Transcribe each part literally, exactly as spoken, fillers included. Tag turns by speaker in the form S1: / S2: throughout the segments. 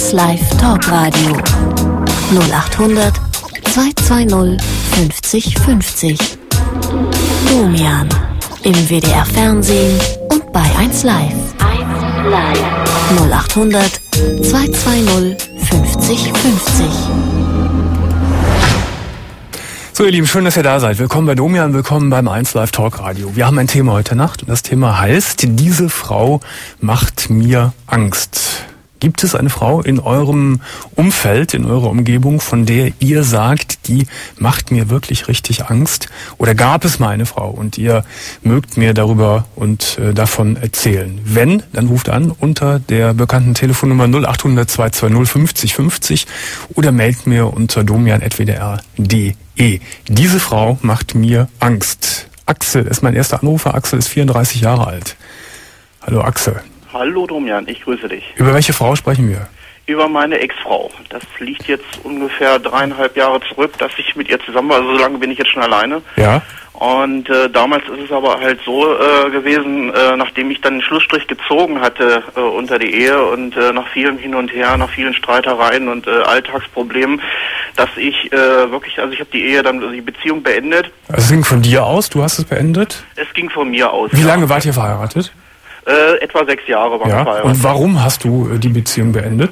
S1: eins Live Talkradio null achthundert zweihundertzweißig fünfzig fünfzig. Domian im W D R Fernsehen und bei eins Live. eins Live null achthundert zweihundertzweißig fünfzig fünfzig.
S2: So ihr Lieben, schön, dass ihr da seid. Willkommen bei Domian, willkommen beim eins Live Talkradio. Wir haben ein Thema heute Nacht und das Thema heißt, diese Frau macht mir Angst. Gibt es eine Frau in eurem Umfeld, in eurer Umgebung, von der ihr sagt, die macht mir wirklich richtig Angst? Oder gab es mal eine Frau und ihr mögt mir darüber und äh, davon erzählen? Wenn, dann ruft an unter der bekannten Telefonnummer null achthundert zweihundertzweißig fünfzig fünfzig oder meldet mir unter domian punkt w d r punkt d e. Diese Frau macht mir Angst. Axel ist mein erster Anrufer. Axel ist vierunddreißig Jahre alt. Hallo Axel.
S3: Hallo Domian, ich grüße dich.
S2: Über welche Frau sprechen wir?
S3: Über meine Ex-Frau. Das liegt jetzt ungefähr dreieinhalb Jahre zurück, dass ich mit ihr zusammen war. Also so lange bin ich jetzt schon alleine.
S2: Ja.
S3: Und äh, damals ist es aber halt so äh, gewesen, äh, nachdem ich dann den Schlussstrich gezogen hatte äh, unter die Ehe und äh, nach vielem Hin und Her, nach vielen Streitereien und äh, Alltagsproblemen, dass ich äh, wirklich, also ich habe die Ehe dann, also die Beziehung beendet.
S2: Also es ging von dir aus, du hast es beendet?
S3: Es ging von mir aus.
S2: Wie
S3: ja.
S2: lange wart ihr verheiratet?
S3: Äh, etwa sechs Jahre waren wir
S2: ja.
S3: verheiratet.
S2: Und warum hast du äh, die Beziehung beendet?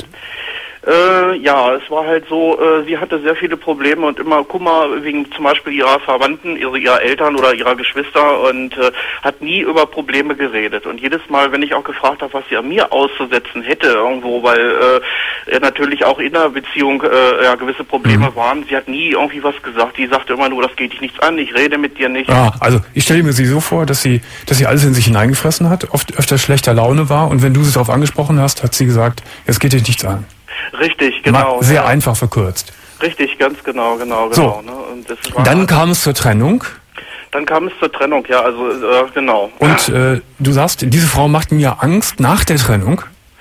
S3: Äh, ja, es war halt so, äh, sie hatte sehr viele Probleme und immer Kummer wegen zum Beispiel ihrer Verwandten, ihrer, ihrer Eltern oder ihrer Geschwister und äh, hat nie über Probleme geredet. Und jedes Mal, wenn ich auch gefragt habe, was sie an mir auszusetzen hätte irgendwo, weil äh, natürlich auch in der Beziehung äh, ja, gewisse Probleme mhm. waren, sie hat nie irgendwie was gesagt. Die sagte immer nur, das geht dich nichts an, ich rede mit dir nicht.
S2: Ah, also ich stelle mir sie so vor, dass sie, dass sie alles in sich hineingefressen hat, oft öfter schlechter Laune war und wenn du sie darauf angesprochen hast, hat sie gesagt, es geht dich nichts an.
S3: Richtig, genau.
S2: Mal sehr
S3: ja.
S2: einfach verkürzt.
S3: Richtig, ganz genau, genau,
S2: so.
S3: genau. Ne? Und das war
S2: dann kam es zur Trennung.
S3: Dann kam es zur Trennung, ja, also äh, genau.
S2: Und äh, du sagst, diese Frau macht mir Angst nach der Trennung?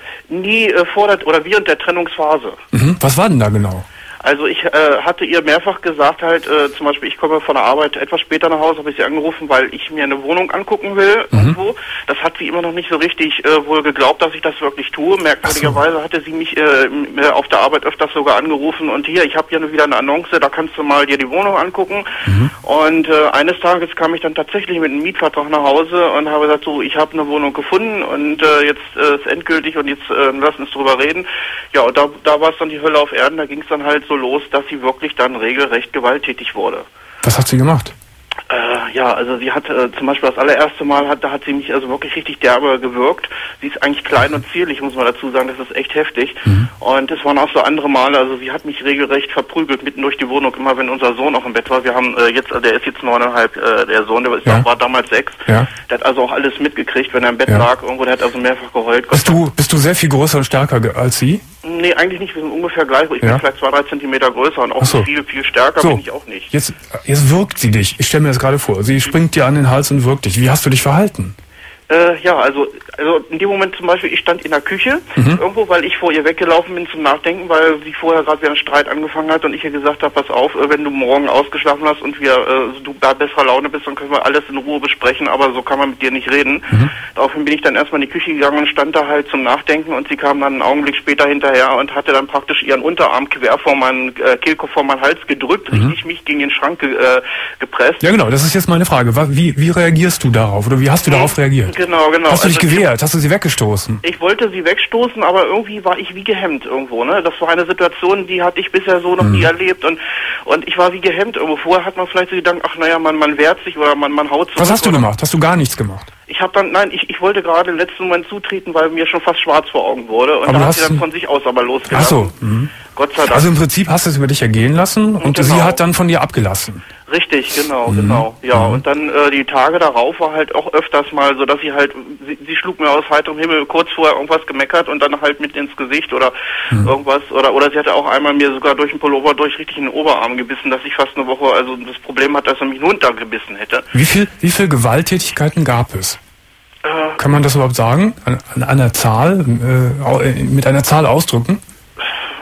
S3: Nie äh, vor der, oder während der Trennungsphase.
S2: Mhm. Was war denn da genau?
S3: Also ich äh, hatte ihr mehrfach gesagt halt, äh, zum Beispiel ich komme von der Arbeit etwas später nach Hause, habe ich sie angerufen, weil ich mir eine Wohnung angucken will mhm. irgendwo. Das hat sie immer noch nicht so richtig äh, wohl geglaubt, dass ich das wirklich tue. Merkwürdigerweise so. hatte sie mich äh, auf der Arbeit öfters sogar angerufen und hier, ich habe hier wieder eine Annonce, da kannst du mal dir die Wohnung angucken. Mhm. Und äh, eines Tages kam ich dann tatsächlich mit einem Mietvertrag nach Hause und habe gesagt, so, ich habe eine Wohnung gefunden und äh, jetzt äh, ist endgültig und jetzt äh, lass uns drüber reden. Ja, und da, da war es dann die Hölle auf Erden, da ging es dann halt so los, dass sie wirklich dann regelrecht gewalttätig wurde.
S2: Was hat sie gemacht?
S3: Äh, ja, also sie hat äh, zum Beispiel das allererste Mal, hat, da hat sie mich also wirklich richtig derbe gewürgt. Sie ist eigentlich klein und zierlich, muss man dazu sagen, das ist echt heftig. Mhm. Und es waren auch so andere Male, also sie hat mich regelrecht verprügelt mitten durch die Wohnung, immer wenn unser Sohn auch im Bett war. Wir haben äh, jetzt, der ist jetzt neuneinhalb, äh, der Sohn, der ist, ja. war damals sechs. Ja. Der hat also auch alles mitgekriegt, wenn er im Bett ja. lag irgendwo, der hat also mehrfach geheult.
S2: Bist du, bist du sehr viel größer und stärker als sie?
S3: Nee, eigentlich nicht, wir sind ungefähr gleich. Ich ja. bin vielleicht zwei, drei Zentimeter größer und auch so. viel, viel stärker so. bin ich auch nicht.
S2: Jetzt, jetzt wirkt sie dich. Ich stelle mir das gerade vor. Sie springt dir an den Hals und wirkt dich. Wie hast du dich verhalten?
S3: Äh, ja, also, also in dem Moment zum Beispiel, ich stand in der Küche mhm. irgendwo, weil ich vor ihr weggelaufen bin zum Nachdenken, weil sie vorher gerade wieder einen Streit angefangen hat und ich ihr gesagt habe, pass auf, wenn du morgen ausgeschlafen hast und wir äh, du da besserer Laune bist, dann können wir alles in Ruhe besprechen, aber so kann man mit dir nicht reden. Mhm. Daraufhin bin ich dann erstmal in die Küche gegangen und stand da halt zum Nachdenken und sie kam dann einen Augenblick später hinterher und hatte dann praktisch ihren Unterarm quer vor meinen äh, Kehlkopf vor meinen Hals gedrückt, mhm. richtig mich gegen den Schrank ge äh, gepresst.
S2: Ja genau, das ist jetzt meine Frage. Wie, wie reagierst du darauf oder wie hast du mhm. darauf reagiert?
S3: Genau, genau.
S2: Hast du dich
S3: also,
S2: gewehrt? Hast du sie weggestoßen?
S3: Ich wollte sie wegstoßen, aber irgendwie war ich wie gehemmt irgendwo, ne? Das war eine Situation, die hatte ich bisher so noch mhm. nie erlebt und und ich war wie gehemmt irgendwo. Vorher hat man vielleicht so gedacht, ach naja, man, man wehrt sich oder man, man haut zurück.
S2: Was hast du gemacht? Hast du gar nichts gemacht?
S3: Ich habe dann, nein, ich, ich wollte gerade im letzten Moment zutreten, weil mir schon fast schwarz vor Augen wurde und
S2: aber
S3: da hat sie dann von sich aus aber losgelassen.
S2: Ach so. Mhm.
S3: Gott sei Dank.
S2: Also im Prinzip hast du es über dich ergehen lassen und genau. sie hat dann von dir abgelassen.
S3: Richtig, genau, mhm. genau. Ja, mhm. und dann äh, die Tage darauf war halt auch öfters mal so, dass sie halt, sie, sie schlug mir aus heiterem Himmel kurz vorher irgendwas gemeckert und dann halt mit ins Gesicht oder mhm. irgendwas. Oder oder sie hatte auch einmal mir sogar durch den Pullover durch richtig in den Oberarm gebissen, dass ich fast eine Woche, also das Problem hatte, dass er mich runtergebissen hätte. Wie
S2: viel, wie viel Gewalttätigkeiten gab es? Äh, Kann man das überhaupt sagen? An, an einer Zahl, äh, mit einer Zahl ausdrücken?
S3: Es ist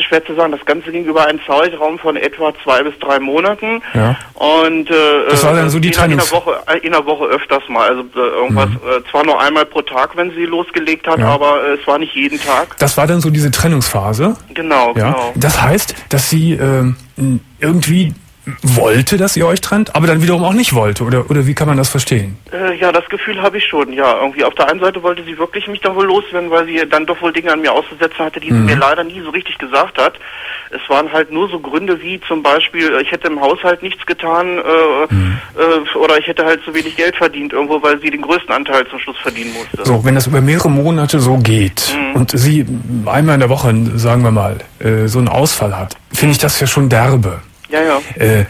S3: schwer zu sagen. Das Ganze ging über einen Zeitraum von etwa zwei bis drei Monaten.
S2: Ja.
S3: Und äh,
S2: das war dann so die
S3: in,
S2: Trennungs-
S3: in der Woche, in der Woche öfters mal. Also äh, irgendwas, mhm. äh, zwar nur einmal pro Tag, wenn sie losgelegt hat, ja. aber äh, es war nicht jeden Tag.
S2: Das war dann so diese Trennungsphase?
S3: Genau,
S2: ja.
S3: genau.
S2: Das heißt, dass sie äh, irgendwie wollte, dass ihr euch trennt, aber dann wiederum auch nicht wollte, oder oder wie kann man das verstehen?
S3: Äh, ja, das Gefühl habe ich schon, ja. Irgendwie auf der einen Seite wollte sie wirklich mich dann wohl loswerden, weil sie dann doch wohl Dinge an mir auszusetzen hatte, die mhm. sie mir leider nie so richtig gesagt hat. Es waren halt nur so Gründe wie zum Beispiel, ich hätte im Haushalt nichts getan äh, mhm. äh, oder ich hätte halt zu wenig Geld verdient irgendwo, weil sie den größten Anteil zum Schluss verdienen musste. So, wenn das über mehrere Monate so geht mhm. und sie einmal in der Woche, sagen wir mal, äh, so einen Ausfall hat, finde ich das ja schon derbe. Ja, ja.
S2: Äh,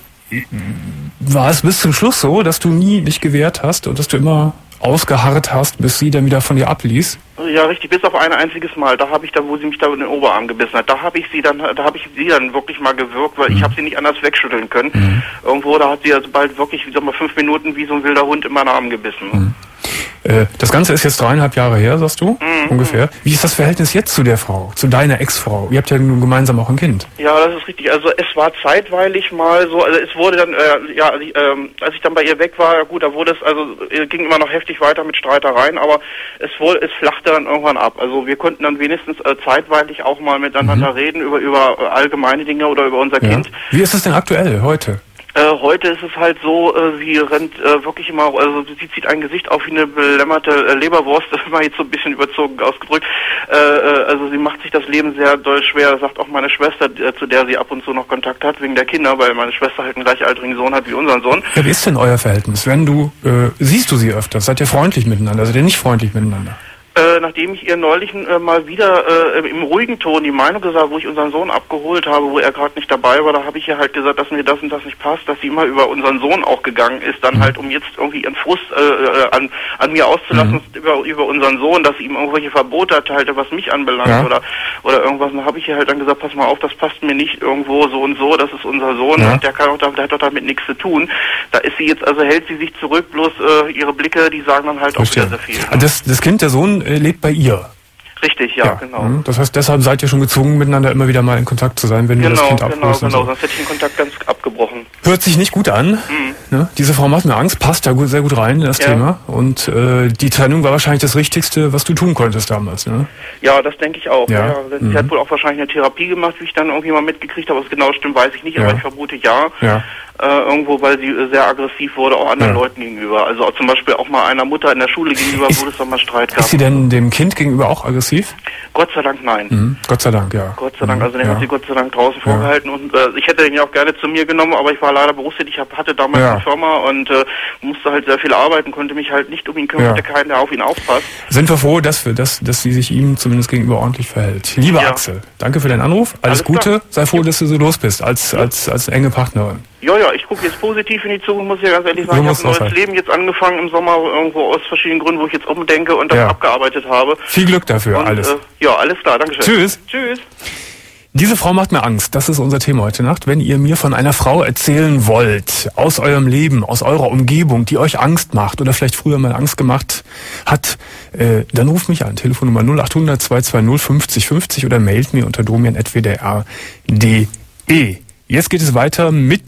S2: war es bis zum Schluss so, dass du nie dich gewehrt hast und dass du immer ausgeharrt hast, bis sie dann wieder von dir abließ?
S3: Ja, richtig, bis auf ein einziges Mal. Da habe ich da, wo sie mich da in den Oberarm gebissen hat, da habe ich sie dann, da habe ich sie dann wirklich mal gewürgt, weil mhm. ich habe sie nicht anders wegschütteln können. Mhm. Irgendwo, da hat sie also bald wirklich, wie sag mal, fünf Minuten wie so ein wilder Hund in meinen Arm gebissen.
S2: Mhm. Äh, das Ganze ist jetzt dreieinhalb Jahre her, sagst du, mhm. ungefähr. Wie ist das Verhältnis jetzt zu der Frau, zu deiner Ex-Frau? Ihr habt ja nun gemeinsam auch ein Kind.
S3: Ja, das ist richtig. Also es war zeitweilig mal so, also es wurde dann, äh, ja, ähm, als ich dann bei ihr weg war, gut, da wurde es, also äh, ging immer noch heftig weiter mit Streitereien, aber es wurde, es flachte dann irgendwann ab. Also wir konnten dann wenigstens äh, zeitweilig auch mal miteinander mhm. reden über über äh, allgemeine Dinge oder über unser
S2: ja.
S3: Kind.
S2: Wie ist es denn aktuell heute?
S3: Äh, heute ist es halt so, äh, sie rennt äh, wirklich immer, also sie zieht ein Gesicht auf wie eine belämmerte äh, Leberwurst, das war jetzt so ein bisschen überzogen ausgedrückt. Äh, äh, also sie macht sich das Leben sehr doll schwer, sagt auch meine Schwester, äh, zu der sie ab und zu noch Kontakt hat, wegen der Kinder, weil meine Schwester halt einen gleichaltrigen Sohn hat wie unseren Sohn.
S2: Ja, wie ist denn euer Verhältnis? Wenn du, äh, siehst du sie öfters? Seid ihr freundlich miteinander? Seid ihr nicht freundlich miteinander?
S3: Äh, nachdem ich ihr neulich äh, mal wieder äh, im ruhigen Ton die Meinung gesagt, wo ich unseren Sohn abgeholt habe, wo er gerade nicht dabei war, da habe ich ihr halt gesagt, dass mir das und das nicht passt, dass sie immer über unseren Sohn auch gegangen ist, dann mhm. halt, um jetzt irgendwie ihren Frust äh, an, an mir auszulassen mhm. über, über unseren Sohn, dass sie ihm irgendwelche Verbote erteilte, was mich anbelangt ja. oder oder irgendwas. Und da habe ich ihr halt dann gesagt, pass mal auf, das passt mir nicht irgendwo so und so, das ist unser Sohn ja. und der kann auch, der hat doch damit nichts zu tun. Da ist sie jetzt, also hält sie sich zurück, bloß äh, ihre Blicke, die sagen dann halt Verstehe. auch wieder sehr viel. Ne?
S2: Das, das Kind, der Sohn, äh, lebt bei ihr.
S3: Richtig, ja, ja, genau.
S2: Das heißt, deshalb seid ihr schon gezwungen, miteinander immer wieder mal in Kontakt zu sein, wenn
S3: genau,
S2: du das Kind abholst.
S3: Genau, genau,
S2: so.
S3: Sonst hätte ich den Kontakt ganz abgebrochen.
S2: Hört sich nicht gut an. Mhm. Ne? Diese Frau macht mir Angst, passt da gut, sehr gut rein in das ja. Thema. Und äh, die Trennung war wahrscheinlich das Richtigste, was du tun konntest damals, ne?
S3: Ja, das denke ich auch.
S2: Ja.
S3: Ja. Sie mhm. hat wohl auch wahrscheinlich eine Therapie gemacht, wie ich dann irgendwie mal mitgekriegt habe. Was genau stimmt, weiß ich nicht, aber ja. ich vermute ja.
S2: ja.
S3: Äh, irgendwo, weil sie äh, sehr aggressiv wurde, auch anderen ja. Leuten gegenüber. Also auch zum Beispiel auch mal einer Mutter in der Schule gegenüber,
S2: ist,
S3: wo es doch mal Streit gab.
S2: Ist sie denn dem Kind gegenüber auch aggressiv?
S3: Gott sei Dank nein.
S2: Mhm. Gott sei Dank, ja.
S3: Gott sei Dank, also den
S2: ja.
S3: hat sie Gott sei Dank draußen ja. vorgehalten und äh, ich hätte den ja auch gerne zu mir genommen, aber ich war leider berufstätig, ich hatte damals ja. eine Firma und äh, musste halt sehr viel arbeiten, konnte mich halt nicht um ihn kümmern, ja. hatte keinen, der auf ihn aufpasst.
S2: Sind wir froh, dass wir, dass, dass sie sich ihm zumindest gegenüber ordentlich verhält. Lieber ja. Axel, danke für deinen Anruf, alles, alles Gute, klar. sei froh, dass du so los bist, als, ja. als, als enge Partnerin.
S3: Ja, ja, ich gucke jetzt positiv in die Zukunft, muss ich ja ganz ehrlich sagen. Ich habe ein neues Leben jetzt angefangen im Sommer, irgendwo aus verschiedenen Gründen, wo ich jetzt umdenke und das ja. abgearbeitet habe.
S2: Viel Glück dafür,
S3: und,
S2: alles.
S3: Äh, ja, alles klar, danke schön.
S2: Tschüss.
S3: Tschüss.
S2: Diese Frau macht mir Angst. Das ist unser Thema heute Nacht. Wenn ihr mir von einer Frau erzählen wollt, aus eurem Leben, aus eurer Umgebung, die euch Angst macht oder vielleicht früher mal Angst gemacht hat, äh, dann ruft mich an. Telefonnummer null acht hundert zwei zwei null fünfzig fünfzig oder mailt mir unter domian at w d r punkt d e. Jetzt geht es weiter mit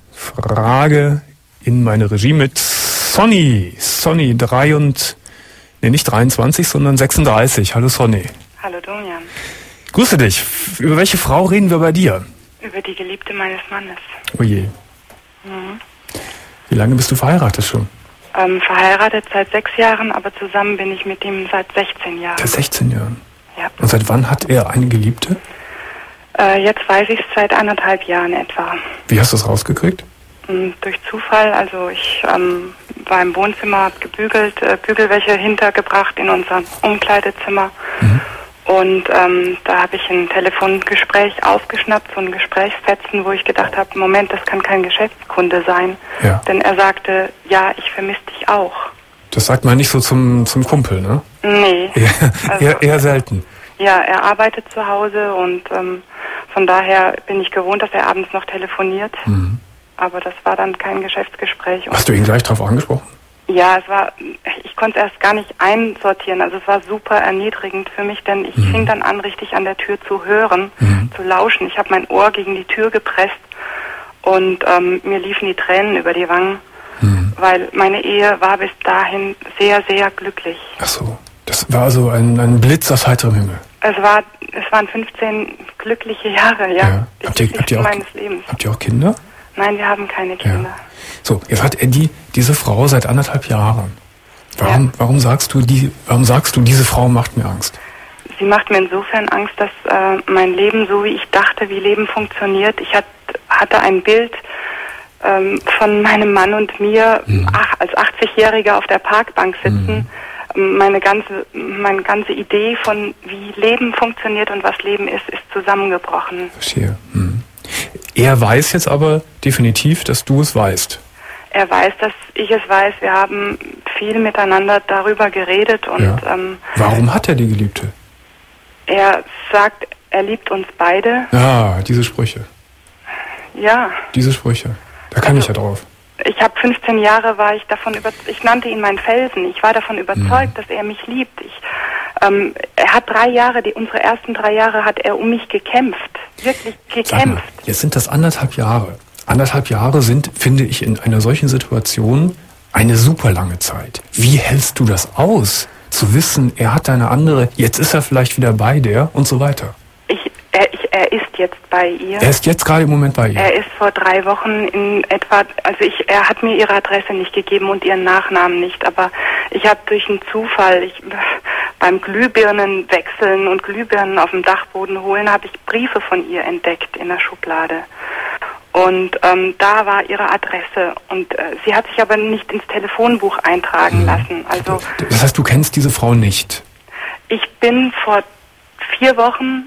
S2: Frage in meine Regie mit Sonny. Sonny drei und, nee, nicht dreiundzwanzig, sondern sechsunddreißig. Hallo Sonny.
S4: Hallo Domian.
S2: Grüße dich. Über welche Frau reden wir bei dir?
S4: Über die Geliebte meines Mannes.
S2: Oh je.
S4: Mhm.
S2: Wie lange bist du verheiratet schon?
S4: Ähm, verheiratet seit sechs Jahren, aber zusammen bin ich mit ihm seit sechzehn Jahren.
S2: Seit sechzehn Jahren?
S4: Ja.
S2: Und seit wann hat er eine Geliebte?
S4: Äh, jetzt weiß ich es seit anderthalb Jahren etwa.
S2: Wie hast du es rausgekriegt?
S4: Ähm, durch Zufall. Also ich ähm, war im Wohnzimmer, habe gebügelt, äh, Bügelwäsche hintergebracht in unser Umkleidezimmer. Mhm. Und ähm, da habe ich ein Telefongespräch aufgeschnappt, so ein Gesprächsfetzen, wo ich gedacht habe, Moment, das kann kein Geschäftskunde sein.
S2: Ja.
S4: Denn er sagte, ja, ich vermisse dich auch.
S2: Das sagt man nicht so zum, zum Kumpel, ne?
S4: Nee.
S2: Eher,
S4: also,
S2: eher, eher selten.
S4: Ja, er arbeitet zu Hause und ähm, von daher bin ich gewohnt, dass er abends noch telefoniert. Mhm. Aber das war dann kein Geschäftsgespräch.
S2: Hast du ihn gleich drauf angesprochen?
S4: Ja, es war, ich konnte es erst gar nicht einsortieren. Also es war super erniedrigend für mich, denn ich mhm. fing dann an, richtig an der Tür zu hören, mhm. zu lauschen. Ich habe mein Ohr gegen die Tür gepresst und ähm, mir liefen die Tränen über die Wangen, mhm. weil meine Ehe war bis dahin sehr, sehr glücklich.
S2: Ach so, das war also ein, ein Blitz aus heiterem Himmel.
S4: Es war, es waren fünfzehn glückliche Jahre, ja.
S2: ja.
S4: Die
S2: habt, ihr, habt, ihr auch,
S4: meines Lebens.
S2: habt ihr auch Kinder?
S4: Nein, wir haben keine Kinder.
S2: Ja. So, jetzt hat Eddie diese Frau seit anderthalb Jahren. Warum, ja. warum sagst du, die, warum sagst du, diese Frau macht mir Angst?
S4: Sie macht mir insofern Angst, dass äh, mein Leben, so wie ich dachte, wie Leben funktioniert, ich hat, hatte ein Bild ähm, von meinem Mann und mir mhm. ach, als achtzigjähriger auf der Parkbank sitzen. Mhm. Meine ganze, meine ganze Idee von, wie Leben funktioniert und was Leben ist, ist zusammengebrochen.
S2: Verstehe. Mhm. Er weiß jetzt aber definitiv, dass du es weißt.
S4: Er weiß, dass ich es weiß. Wir haben viel miteinander darüber geredet. Und
S2: ja.
S4: ähm,
S2: warum hat er die Geliebte?
S4: Er sagt, er liebt uns beide.
S2: Ja, diese Sprüche.
S4: Ja.
S2: Diese Sprüche. Da kann
S4: also,
S2: ich ja drauf.
S4: Ich habe fünfzehn Jahre war ich davon über, ich nannte ihn meinen Felsen. Ich war davon überzeugt, mhm. dass er mich liebt. Ich, ähm, er hat drei Jahre, die unsere ersten drei Jahre hat er um mich gekämpft, wirklich gekämpft.
S2: Sag mal, jetzt sind das anderthalb Jahre. Anderthalb Jahre sind, finde ich, in einer solchen Situation eine super lange Zeit. Wie hältst du das aus, zu wissen, er hat eine andere, jetzt ist er vielleicht wieder bei der und so weiter?
S4: Ich, er, ich, er ist jetzt bei ihr.
S2: Er ist jetzt gerade im Moment bei ihr.
S4: Er ist vor drei Wochen in etwa, also ich, er hat mir ihre Adresse nicht gegeben und ihren Nachnamen nicht, aber ich habe durch einen Zufall, ich, beim Glühbirnen wechseln und Glühbirnen auf dem Dachboden holen, habe ich Briefe von ihr entdeckt in der Schublade. Und ähm, da war ihre Adresse und äh, sie hat sich aber nicht ins Telefonbuch eintragen mhm. lassen. Also
S2: das heißt, du kennst diese Frau nicht?
S4: Ich bin vor vier Wochen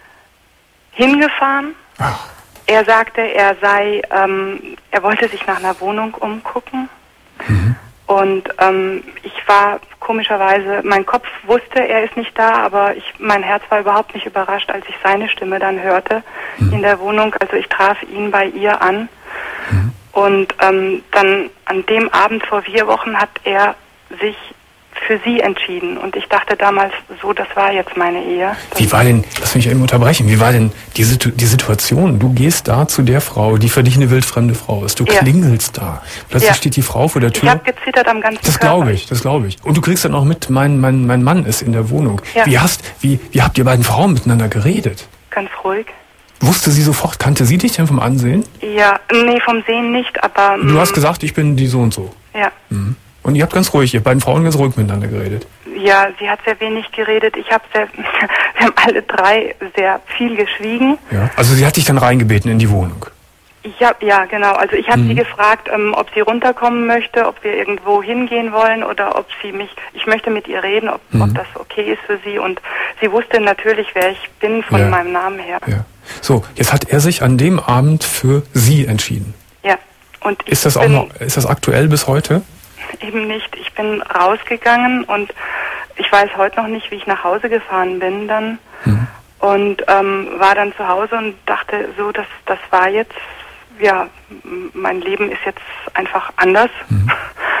S4: hingefahren.
S2: Ach.
S4: Er sagte, er sei, ähm, er wollte sich nach einer Wohnung umgucken. Mhm. Und ähm, ich war komischerweise, mein Kopf wusste, er ist nicht da, aber ich, mein Herz war überhaupt nicht überrascht, als ich seine Stimme dann hörte mhm. in der Wohnung. Also ich traf ihn bei ihr an. Mhm. Und ähm, dann an dem Abend vor vier Wochen hat er sich für sie entschieden. Und ich dachte damals, so, das war jetzt meine Ehe. Das
S2: Wie war denn, lass mich eben unterbrechen, wie war denn die, die Situation? Du gehst da zu der Frau, die für dich eine wildfremde Frau ist. Du ja. klingelst da. Plötzlich ja. steht die Frau vor der Tür.
S4: Ich habe gezittert am ganzen
S2: Das glaube ich, das glaube ich. Und du kriegst dann auch mit, mein, mein, mein Mann ist in der Wohnung. Ja. Wie, hast, wie, wie habt ihr beiden Frauen miteinander geredet?
S4: Ganz ruhig.
S2: Wusste sie sofort, kannte sie dich denn vom Ansehen?
S4: Ja, nee, vom Sehen nicht, aber...
S2: Du hast gesagt, ich bin die so und so.
S4: Ja.
S2: Mhm. Und ihr habt ganz ruhig, ihr beiden Frauen ganz ruhig miteinander geredet.
S4: Ja, sie hat sehr wenig geredet. Ich habe sehr, wir haben alle drei sehr viel geschwiegen.
S2: Ja. Also sie hat dich dann reingebeten in die Wohnung.
S4: Ich hab, ja, genau. Also ich habe
S2: mhm.
S4: sie gefragt, ähm, ob sie runterkommen möchte, ob wir irgendwo hingehen wollen oder ob sie mich, ich möchte mit ihr reden, ob, mhm. ob das okay ist für sie. Und sie wusste natürlich, wer ich bin von
S2: ja.
S4: meinem Namen her.
S2: Ja. So, jetzt hat er sich an dem Abend für sie entschieden.
S4: Ja. Und
S2: ist das auch noch, ist das aktuell bis heute?
S4: Eben nicht. Ich bin rausgegangen und ich weiß heute noch nicht, wie ich nach Hause gefahren bin dann. Mhm. Und ähm, war dann zu Hause und dachte so, das, das war jetzt, ja, mein Leben ist jetzt einfach anders. Mhm.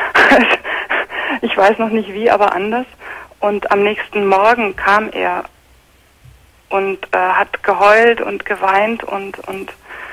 S4: Ich weiß noch nicht wie, aber anders. Und am nächsten Morgen kam er und äh, hat geheult und geweint und, und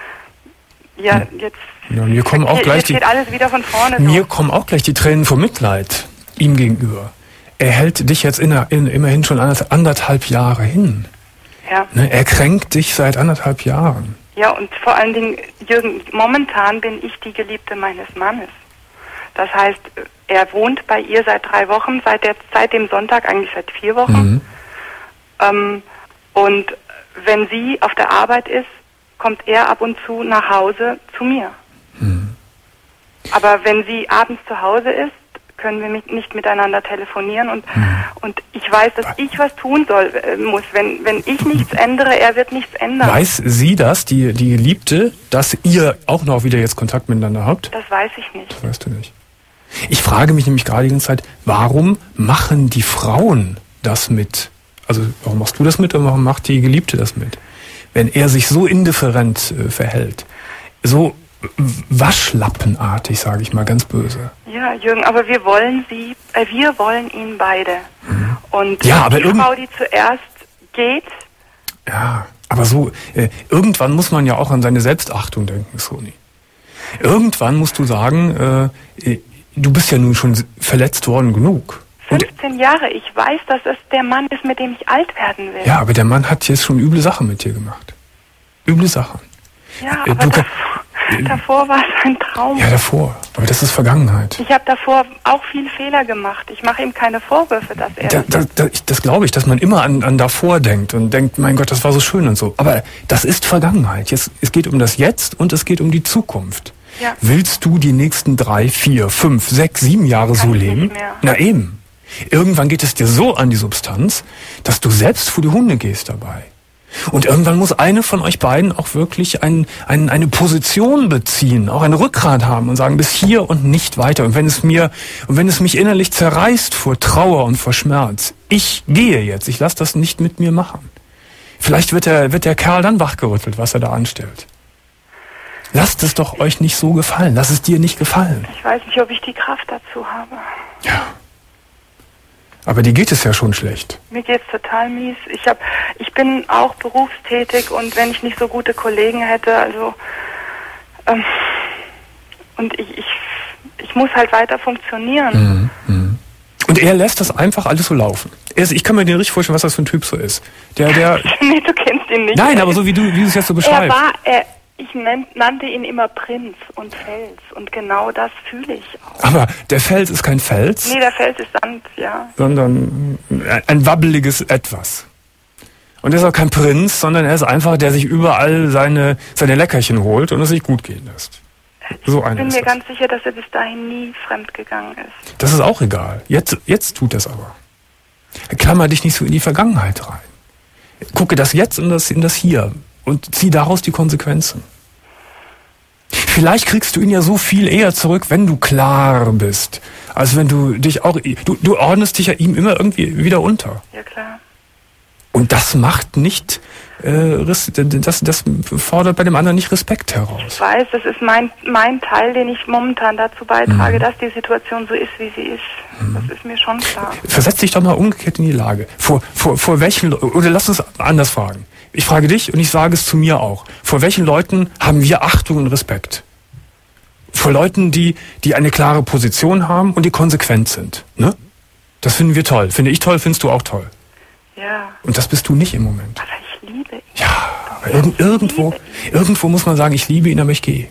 S4: ja, jetzt...
S2: Ja, mir kommen auch gleich
S4: jetzt geht
S2: die,
S4: alles wieder von vorne.
S2: Mir
S4: so.
S2: kommen auch gleich die Tränen vom Mitleid ihm gegenüber. Er hält dich jetzt in, in, immerhin schon anderthalb Jahre hin.
S4: Ja.
S2: Ne, er kränkt dich seit anderthalb Jahren.
S4: Ja, und vor allen Dingen, Jürgen, momentan bin ich die Geliebte meines Mannes. Das heißt, er wohnt bei ihr seit drei Wochen, seit, der, seit dem Sonntag, eigentlich seit vier Wochen. Mhm. Ähm, und wenn sie auf der Arbeit ist, kommt er ab und zu nach Hause zu mir. Hm. Aber wenn sie abends zu Hause ist, können wir mit, nicht miteinander telefonieren und, hm. und ich weiß, dass ich was tun soll, äh, muss. Wenn, wenn ich nichts ändere, er wird nichts ändern.
S2: Weiß sie das, die, die Geliebte, dass ihr auch noch wieder jetzt Kontakt miteinander habt?
S4: Das weiß ich nicht.
S2: Das weißt du nicht. Ich frage mich nämlich gerade die ganze Zeit, warum machen die Frauen das mit? Also warum machst du das mit und warum macht die Geliebte das mit? Wenn er sich so indifferent äh, verhält, so waschlappenartig, sage ich mal, ganz böse.
S4: Ja, Jürgen, aber wir wollen sie, äh, wir wollen ihn beide. Mhm. Und
S2: ja, aber
S4: die
S2: irgend-
S4: Frau, die zuerst geht.
S2: Ja, aber so, äh, irgendwann muss man ja auch an seine Selbstachtung denken, Sony. Irgendwann musst du sagen, äh, du bist ja nun schon verletzt worden genug.
S4: fünfzehn Jahre, ich weiß, dass es der Mann ist, mit dem ich alt werden will.
S2: Ja, aber der Mann hat jetzt schon üble Sachen mit dir gemacht. Üble Sachen.
S4: Ja,
S2: Äh,
S4: aber
S2: du
S4: davor,
S2: kann-
S4: davor war es ein Traum.
S2: Ja, davor. Aber das ist Vergangenheit.
S4: Ich habe davor auch viel Fehler gemacht. Ich mache ihm keine Vorwürfe, dass er
S2: Da,
S4: das
S2: da, da, ich- das glaube ich, dass man immer an, an davor denkt und denkt, mein Gott, das war so schön und so. Aber das ist Vergangenheit. Jetzt, es geht um das Jetzt und es geht um die Zukunft.
S4: Ja.
S2: Willst du die nächsten drei, vier, fünf, sechs, sieben Jahre so
S4: ich nicht
S2: leben?
S4: mehr.
S2: Na eben. Irgendwann geht es dir so an die Substanz, dass du selbst vor die Hunde gehst dabei. Und irgendwann muss eine von euch beiden auch wirklich ein, ein, eine Position beziehen, auch ein Rückgrat haben und sagen, bis hier und nicht weiter. Und wenn es mir, und wenn es mich innerlich zerreißt vor Trauer und vor Schmerz, ich gehe jetzt, ich lasse das nicht mit mir machen. Vielleicht wird der, wird der Kerl dann wachgerüttelt, was er da anstellt. Lasst es doch euch nicht so gefallen, lass es dir nicht gefallen.
S4: Ich weiß nicht, ob ich die Kraft dazu habe.
S2: Ja. Aber dir geht es ja schon schlecht.
S4: Mir geht's total mies. Ich hab, ich bin auch berufstätig und wenn ich nicht so gute Kollegen hätte, also ähm, und ich, ich, ich muss halt weiter funktionieren.
S2: Mhm. Mhm. Und er lässt das einfach alles so laufen. Er ist, ich kann mir den richtig vorstellen, was das für ein Typ so ist. Der, der.
S4: Nee, du kennst ihn nicht.
S2: Nein, aber so wie du, wie du es jetzt so
S4: Er
S2: beschreibst.
S4: war, er, ich nenn, nannte ihn immer Prinz und Fels und genau das fühle ich auch.
S2: Aber der Fels ist kein Fels,
S4: Nee, der Fels ist Sand, ja.
S2: sondern ein wabbeliges Etwas. Und er ist auch kein Prinz, sondern er ist einfach, der sich überall seine, seine Leckerchen holt und es sich gut gehen lässt. So
S4: Ich
S2: einer
S4: bin
S2: ist
S4: mir
S2: das.
S4: ganz sicher, dass er bis dahin nie fremdgegangen ist.
S2: Das ist auch egal. Jetzt, jetzt tut das aber. Klammer dich nicht so in die Vergangenheit rein. Gucke das jetzt und das in das Hier und zieh daraus die Konsequenzen. Vielleicht kriegst du ihn ja so viel eher zurück, wenn du klar bist, als wenn du dich auch, du, du ordnest dich ja ihm immer irgendwie wieder unter.
S4: Ja, klar.
S2: Und das macht nicht, äh, res- das, das fordert bei dem anderen nicht Respekt heraus.
S4: Ich weiß, das ist mein, mein Teil, den ich momentan dazu beitrage, dass die Situation so ist, wie sie ist. Das ist mir schon klar.
S2: Versetz dich doch mal umgekehrt in die Lage. Vor, vor, vor welchen, Le- oder lass uns anders fragen. Ich frage dich und ich sage es zu mir auch. Vor welchen Leuten haben wir Achtung und Respekt? Vor Leuten, die, die eine klare Position haben und die konsequent sind. Ne? Das finden wir toll. Finde ich toll, findest du auch toll.
S4: Ja,
S2: Und das bist du nicht im Moment.
S4: aber ich liebe ihn.
S2: Ja, aber irg irgendwo, irgendwo muss man sagen, ich liebe ihn, aber ich gehe.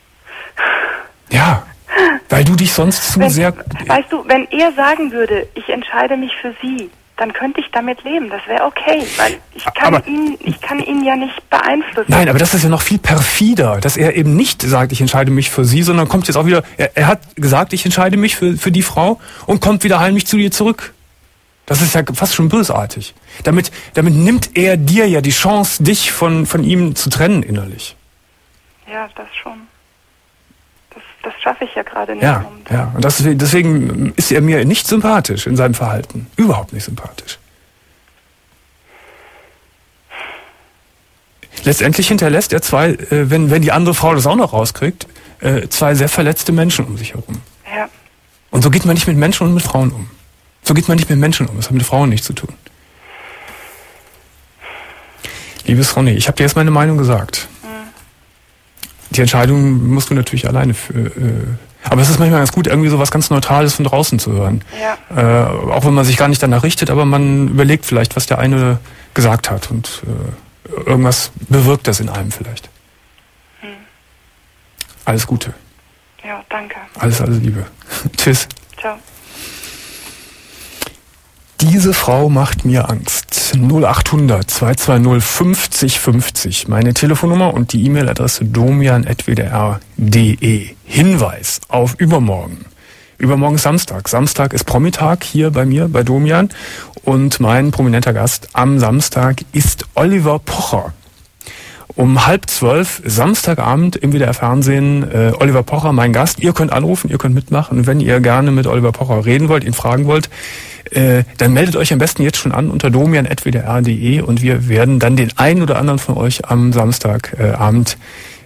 S2: Ja, weil du dich sonst zu
S4: Wenn,
S2: sehr...
S4: weißt du, wenn er sagen würde, ich entscheide mich für sie, dann könnte ich damit leben. Das wäre okay, weil ich kann
S2: Aber-
S4: ihn, ich kann ihn ja nicht beeinflussen.
S2: Nein, aber das ist ja noch viel perfider, dass er eben nicht sagt, ich entscheide mich für sie, sondern kommt jetzt auch wieder, er, er hat gesagt, ich entscheide mich für, für die Frau und kommt wieder heimlich zu dir zurück. Das ist ja fast schon bösartig. Damit, damit nimmt er dir ja die Chance, dich von, von ihm zu trennen innerlich.
S4: Ja, das schon. Das, das schaffe ich ja gerade nicht.
S2: Ja,
S4: momentan.
S2: ja. Und das, deswegen ist er mir nicht sympathisch in seinem Verhalten. Überhaupt nicht sympathisch. Letztendlich hinterlässt er zwei, äh, wenn, wenn die andere Frau das auch noch rauskriegt, äh, zwei sehr verletzte Menschen um sich herum.
S4: Ja.
S2: Und so geht man nicht mit Menschen und mit Frauen um. So geht man nicht mit Menschen um. Das hat mit Frauen nichts zu tun. Liebes Ronny, ich habe dir jetzt meine Meinung gesagt. Die Entscheidung musst du natürlich alleine für. Äh, aber es ist manchmal ganz gut, irgendwie so was ganz Neutrales von draußen zu hören.
S4: Ja.
S2: Äh, auch wenn man sich gar nicht danach richtet, aber man überlegt vielleicht, was der eine gesagt hat und äh, irgendwas bewirkt das in einem vielleicht.
S4: Hm.
S2: Alles Gute.
S4: Ja, danke.
S2: Alles, alles Liebe. Tschüss.
S4: Ciao.
S2: Diese Frau macht mir Angst. null acht hundert zwei zwei null fünfzig fünfzig. Meine Telefonnummer und die E-Mail-Adresse domian at w d r punkt d e. Hinweis auf übermorgen. Übermorgen ist Samstag. Samstag ist Promitag hier bei mir, bei Domian. Und mein prominenter Gast am Samstag ist Oliver Pocher. Um halb zwölf, Samstagabend im W D R Fernsehen, äh, Oliver Pocher, mein Gast. Ihr könnt anrufen, ihr könnt mitmachen. Und wenn ihr gerne mit Oliver Pocher reden wollt, ihn fragen wollt, äh, dann meldet euch am besten jetzt schon an unter domian at w d r punkt d e und wir werden dann den einen oder anderen von euch am Samstagabend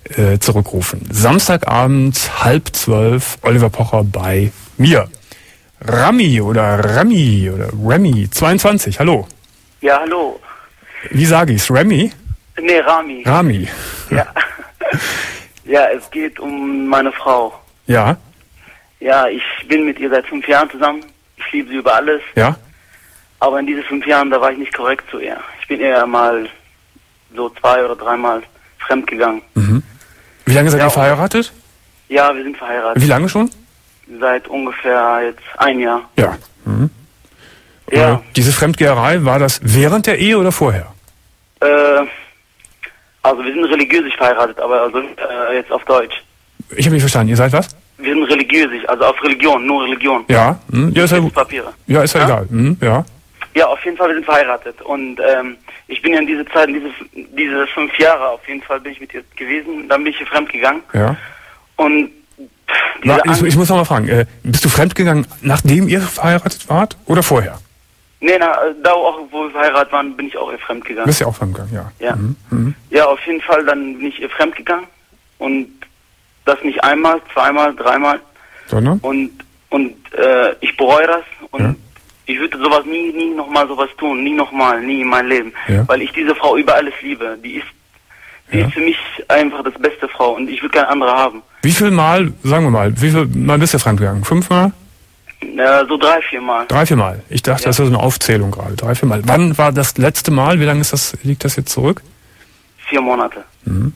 S2: äh, zurückrufen. Samstagabend, halb zwölf, Oliver Pocher bei mir. Rami oder Rami oder Remy, zweiundzwanzig, hallo.
S5: Ja, hallo.
S2: Wie sage ich's? Remy?
S5: Nee, Rami.
S2: Rami.
S5: Ja. Ja, es geht um meine Frau.
S2: Ja.
S5: Ja, ich bin mit ihr seit fünf Jahren zusammen. Ich liebe sie über alles.
S2: Ja.
S5: Aber in diesen fünf Jahren, da war ich nicht korrekt zu ihr. Ich bin ihr mal so zwei oder dreimal fremd gegangen.
S2: Mhm. Wie lange seid
S5: Ja,
S2: ihr verheiratet?
S5: Ja, wir sind verheiratet.
S2: Wie lange schon?
S5: Seit ungefähr jetzt ein Jahr.
S2: Ja. Mhm.
S5: Ja.
S2: Äh, diese Fremdgeherei, war das während der Ehe oder vorher?
S5: Äh, also wir sind religiös verheiratet, aber also äh, jetzt auf Deutsch.
S2: Ich habe nicht verstanden. Ihr seid was?
S5: Wir sind religiös, also auf Religion, nur Religion.
S2: Ja. Hm. Ja, ist ja,
S5: Papiere.
S2: ja, ist ja,
S5: Ja?
S2: egal. Hm. Ja.
S5: Ja, auf jeden Fall, wir sind verheiratet. Und ähm, ich bin ja in dieser Zeit, in diese, diese fünf Jahre, auf jeden Fall bin ich mit ihr gewesen. Dann bin ich hier fremd gegangen.
S2: Ja.
S5: Und
S2: Na,
S5: diese
S2: ich,
S5: Angst,
S2: ich muss noch mal fragen, äh, bist du fremdgegangen, nachdem ihr verheiratet wart oder vorher?
S5: nee, na, da auch, wo wir verheiratet waren, bin ich auch ihr fremd gegangen.
S2: Bist ja auch fremdgegangen, ja.
S5: Ja.
S2: Mhm. Mhm.
S5: Ja, auf jeden Fall, dann bin ich ihr fremd gegangen. Und das nicht einmal, zweimal, dreimal.
S2: Sondern?
S5: Und, und äh, ich bereue das. Und
S2: Ja.
S5: ich würde sowas nie, nie nochmal sowas tun. Nie nochmal, nie in meinem Leben.
S2: Ja.
S5: Weil ich diese Frau über alles liebe. Die ist, die
S2: Ja.
S5: ist für mich einfach das beste Frau. Und ich würde keine andere haben.
S2: Wie viel Mal, sagen wir mal, wie viel Mal bist du fremdgegangen? Fünfmal?
S5: Äh, so drei, vier Mal.
S2: Drei, vier Mal. Ich dachte,
S5: Ja.
S2: das ist so eine Aufzählung gerade. Drei, vier Mal. Wann war das letzte Mal? Wie lange ist das, liegt das jetzt zurück?
S5: Vier Monate.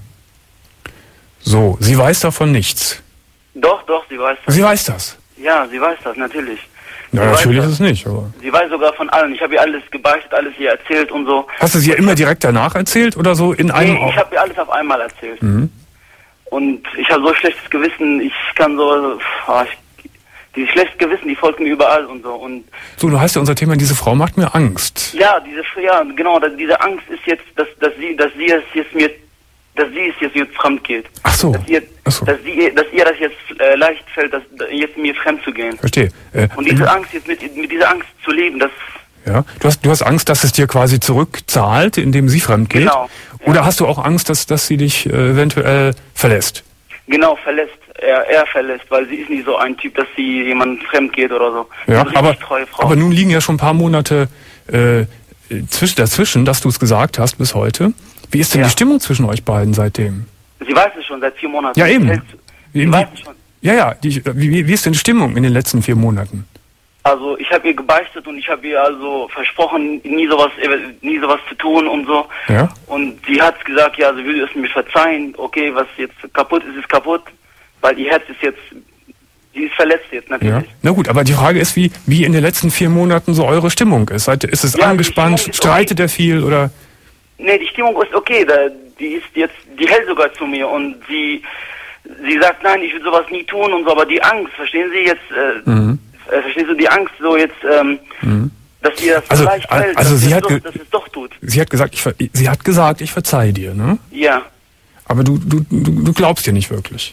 S2: So, sie weiß davon nichts.
S5: Doch, doch, sie weiß das.
S2: Sie weiß das.
S5: Ja, sie weiß das, natürlich.
S2: Ja,
S5: Sie weiß
S2: natürlich ist
S5: das.
S2: es nicht. Aber
S5: Sie weiß sogar von allen. Ich habe ihr alles gebeichtet, alles ihr erzählt und so.
S2: hast du es ihr immer direkt danach erzählt oder so in einem?
S5: Nee, ich habe ihr alles auf einmal erzählt.
S2: Mhm.
S5: Und ich habe so schlechtes Gewissen, ich kann so, pff, ich, die schlechtes Gewissen, die folgt mir überall und so. Und
S2: So, du hast ja unser Thema, diese Frau macht mir Angst.
S5: ja, diese, ja, genau, dass diese Angst ist jetzt, dass, dass sie, dass sie es jetzt mir, dass sie es jetzt mir fremd geht.
S2: Ach so.
S5: Dass ihr,
S2: Ach so.
S5: dass sie, dass ihr das jetzt äh, leicht fällt, dass jetzt mir fremd zu gehen.
S2: Verstehe. Äh,
S5: Und diese Angst jetzt mit, mit dieser Angst zu leben, das,
S2: ja, du hast, du hast Angst, dass es dir quasi zurückzahlt, indem sie fremd geht.
S5: Genau, ja.
S2: Oder hast du auch Angst, dass, dass sie dich äh, eventuell verlässt?
S5: genau, verlässt, er, er verlässt, weil sie ist nicht so ein Typ, dass sie jemand fremd geht oder so.
S2: Ja,
S5: Eine richtig
S2: aber,
S5: treue Frau.
S2: aber nun liegen ja schon ein paar Monate äh, zwisch, dazwischen, dass du es gesagt hast bis heute. Wie ist denn
S5: Ja.
S2: die Stimmung zwischen euch beiden seitdem?
S5: Sie weiß es schon seit vier Monaten.
S2: Ja, eben.
S5: Sie, hält-
S2: Wie-
S5: sie
S2: wie-
S5: weiß es schon.
S2: Ja, ja, die, wie, wie ist denn die Stimmung in den letzten vier Monaten?
S5: Also ich habe ihr gebeichtet und ich habe ihr also versprochen, nie sowas, nie sowas zu tun und so.
S2: Ja.
S5: Und sie hat gesagt, ja, sie würde es mir verzeihen. Okay, was jetzt kaputt ist, ist kaputt, weil ihr Herz ist jetzt, sie ist verletzt jetzt
S2: Ja.
S5: natürlich.
S2: Na gut, aber die Frage ist, wie, wie in den letzten vier Monaten so eure Stimmung ist. Seid, ist es
S5: Ja, die
S2: angespannt,
S5: Stimmung ist
S2: streitet er viel oder?
S5: Nee, die Stimmung ist okay. Da, die ist jetzt, die hält sogar zu mir und sie, sie sagt, nein, ich würde sowas nie tun und so. Aber die Angst, verstehen Sie jetzt? Äh,
S2: Mhm.
S5: äh, verstehen Sie die Angst so jetzt, ähm, dass ihr das
S2: Also-
S5: leicht fällt,
S2: also
S5: dass,
S2: sie
S5: es
S2: hat
S5: doch,
S2: ge-
S5: dass es doch tut.
S2: Sie hat gesagt, ich, ver- sie hat gesagt, ich verzeih dir, ne?
S5: Ja,
S2: Aber du, du, du, du glaubst ihr nicht wirklich.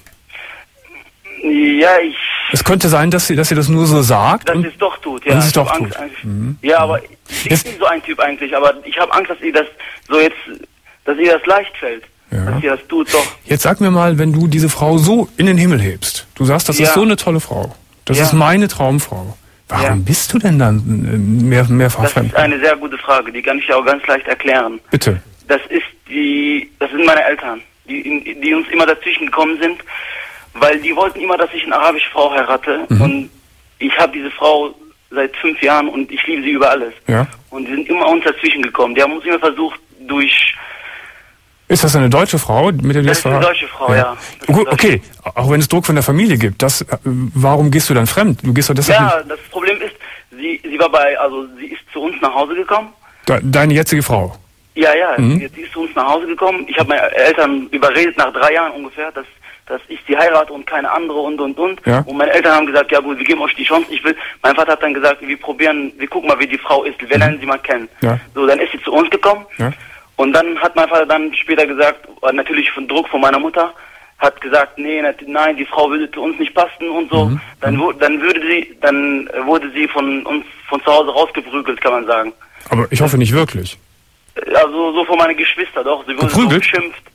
S5: ja, ich,
S2: Es könnte sein, dass sie, dass sie das nur so sagt.
S5: dass
S2: und,
S5: sie es doch tut. Ja,
S2: dass sie es
S5: ich hab
S2: doch
S5: Angst
S2: tut.
S5: eigentlich.
S2: Mhm.
S5: Ja, aber sie
S2: Jetzt-
S5: ist nicht so ein Typ eigentlich. Aber ich habe Angst, dass ihr das so jetzt, dass ihr das leicht fällt,
S2: Ja.
S5: dass ihr das tut. Doch.
S2: Jetzt sag mir mal, wenn du diese Frau so in den Himmel hebst, du sagst, das
S5: Ja.
S2: ist so eine tolle Frau, das
S5: Ja.
S2: ist meine Traumfrau. Warum
S5: Ja.
S2: bist du denn dann äh, mehr, mehrfach
S5: Das
S2: fremd?
S5: ist eine sehr gute Frage. Die kann ich auch ganz leicht erklären.
S2: Bitte.
S5: Das ist die, das sind meine Eltern, die, in- die uns immer dazwischen gekommen sind, weil die wollten immer, dass ich eine arabische Frau heirate
S2: Mhm.
S5: und ich habe diese Frau seit fünf Jahren und ich liebe sie über alles.
S2: Ja.
S5: Und die sind immer uns dazwischen gekommen. Die haben uns immer versucht, durch,
S2: Ist das eine deutsche Frau, mit der du
S5: das
S2: jetzt
S5: ist eine
S2: verheiratet-
S5: deutsche Frau, ja. Das ist
S2: Gut,
S5: eine
S2: okay, auch wenn es Druck von der Familie gibt, das, äh, warum gehst du dann fremd? Du gehst doch deshalb
S5: Ja, das Problem ist, sie, sie war bei, also sie ist zu uns nach Hause gekommen.
S2: nicht, de, deine jetzige Frau.
S5: Ja, ja,
S2: Mhm.
S5: sie, sie ist zu uns nach Hause gekommen. Ich habe meine Eltern überredet, nach drei Jahren ungefähr, dass, dass ich sie heirate und keine andere und, und, und.
S2: Ja.
S5: Und meine Eltern haben gesagt, ja gut, wir geben euch die Chance. Ich will, mein Vater hat dann gesagt, wir probieren, wir gucken mal, wie die Frau ist. Wir lernen sie mal kennen.
S2: Ja.
S5: So, dann ist sie zu uns gekommen.
S2: Ja.
S5: Und dann hat mein Vater dann später gesagt, natürlich von Druck von meiner Mutter, hat gesagt, nee, nat- nein, die Frau würde zu uns nicht passen und so.
S2: Mhm.
S5: Dann, wu- dann würde sie, dann äh, wurde sie von uns von zu Hause rausgeprügelt, kann man sagen.
S2: Aber ich hoffe nicht wirklich.
S5: Also so von meinen Geschwistern, doch. Sie wurde so
S2: Geprügelt?
S5: beschimpft.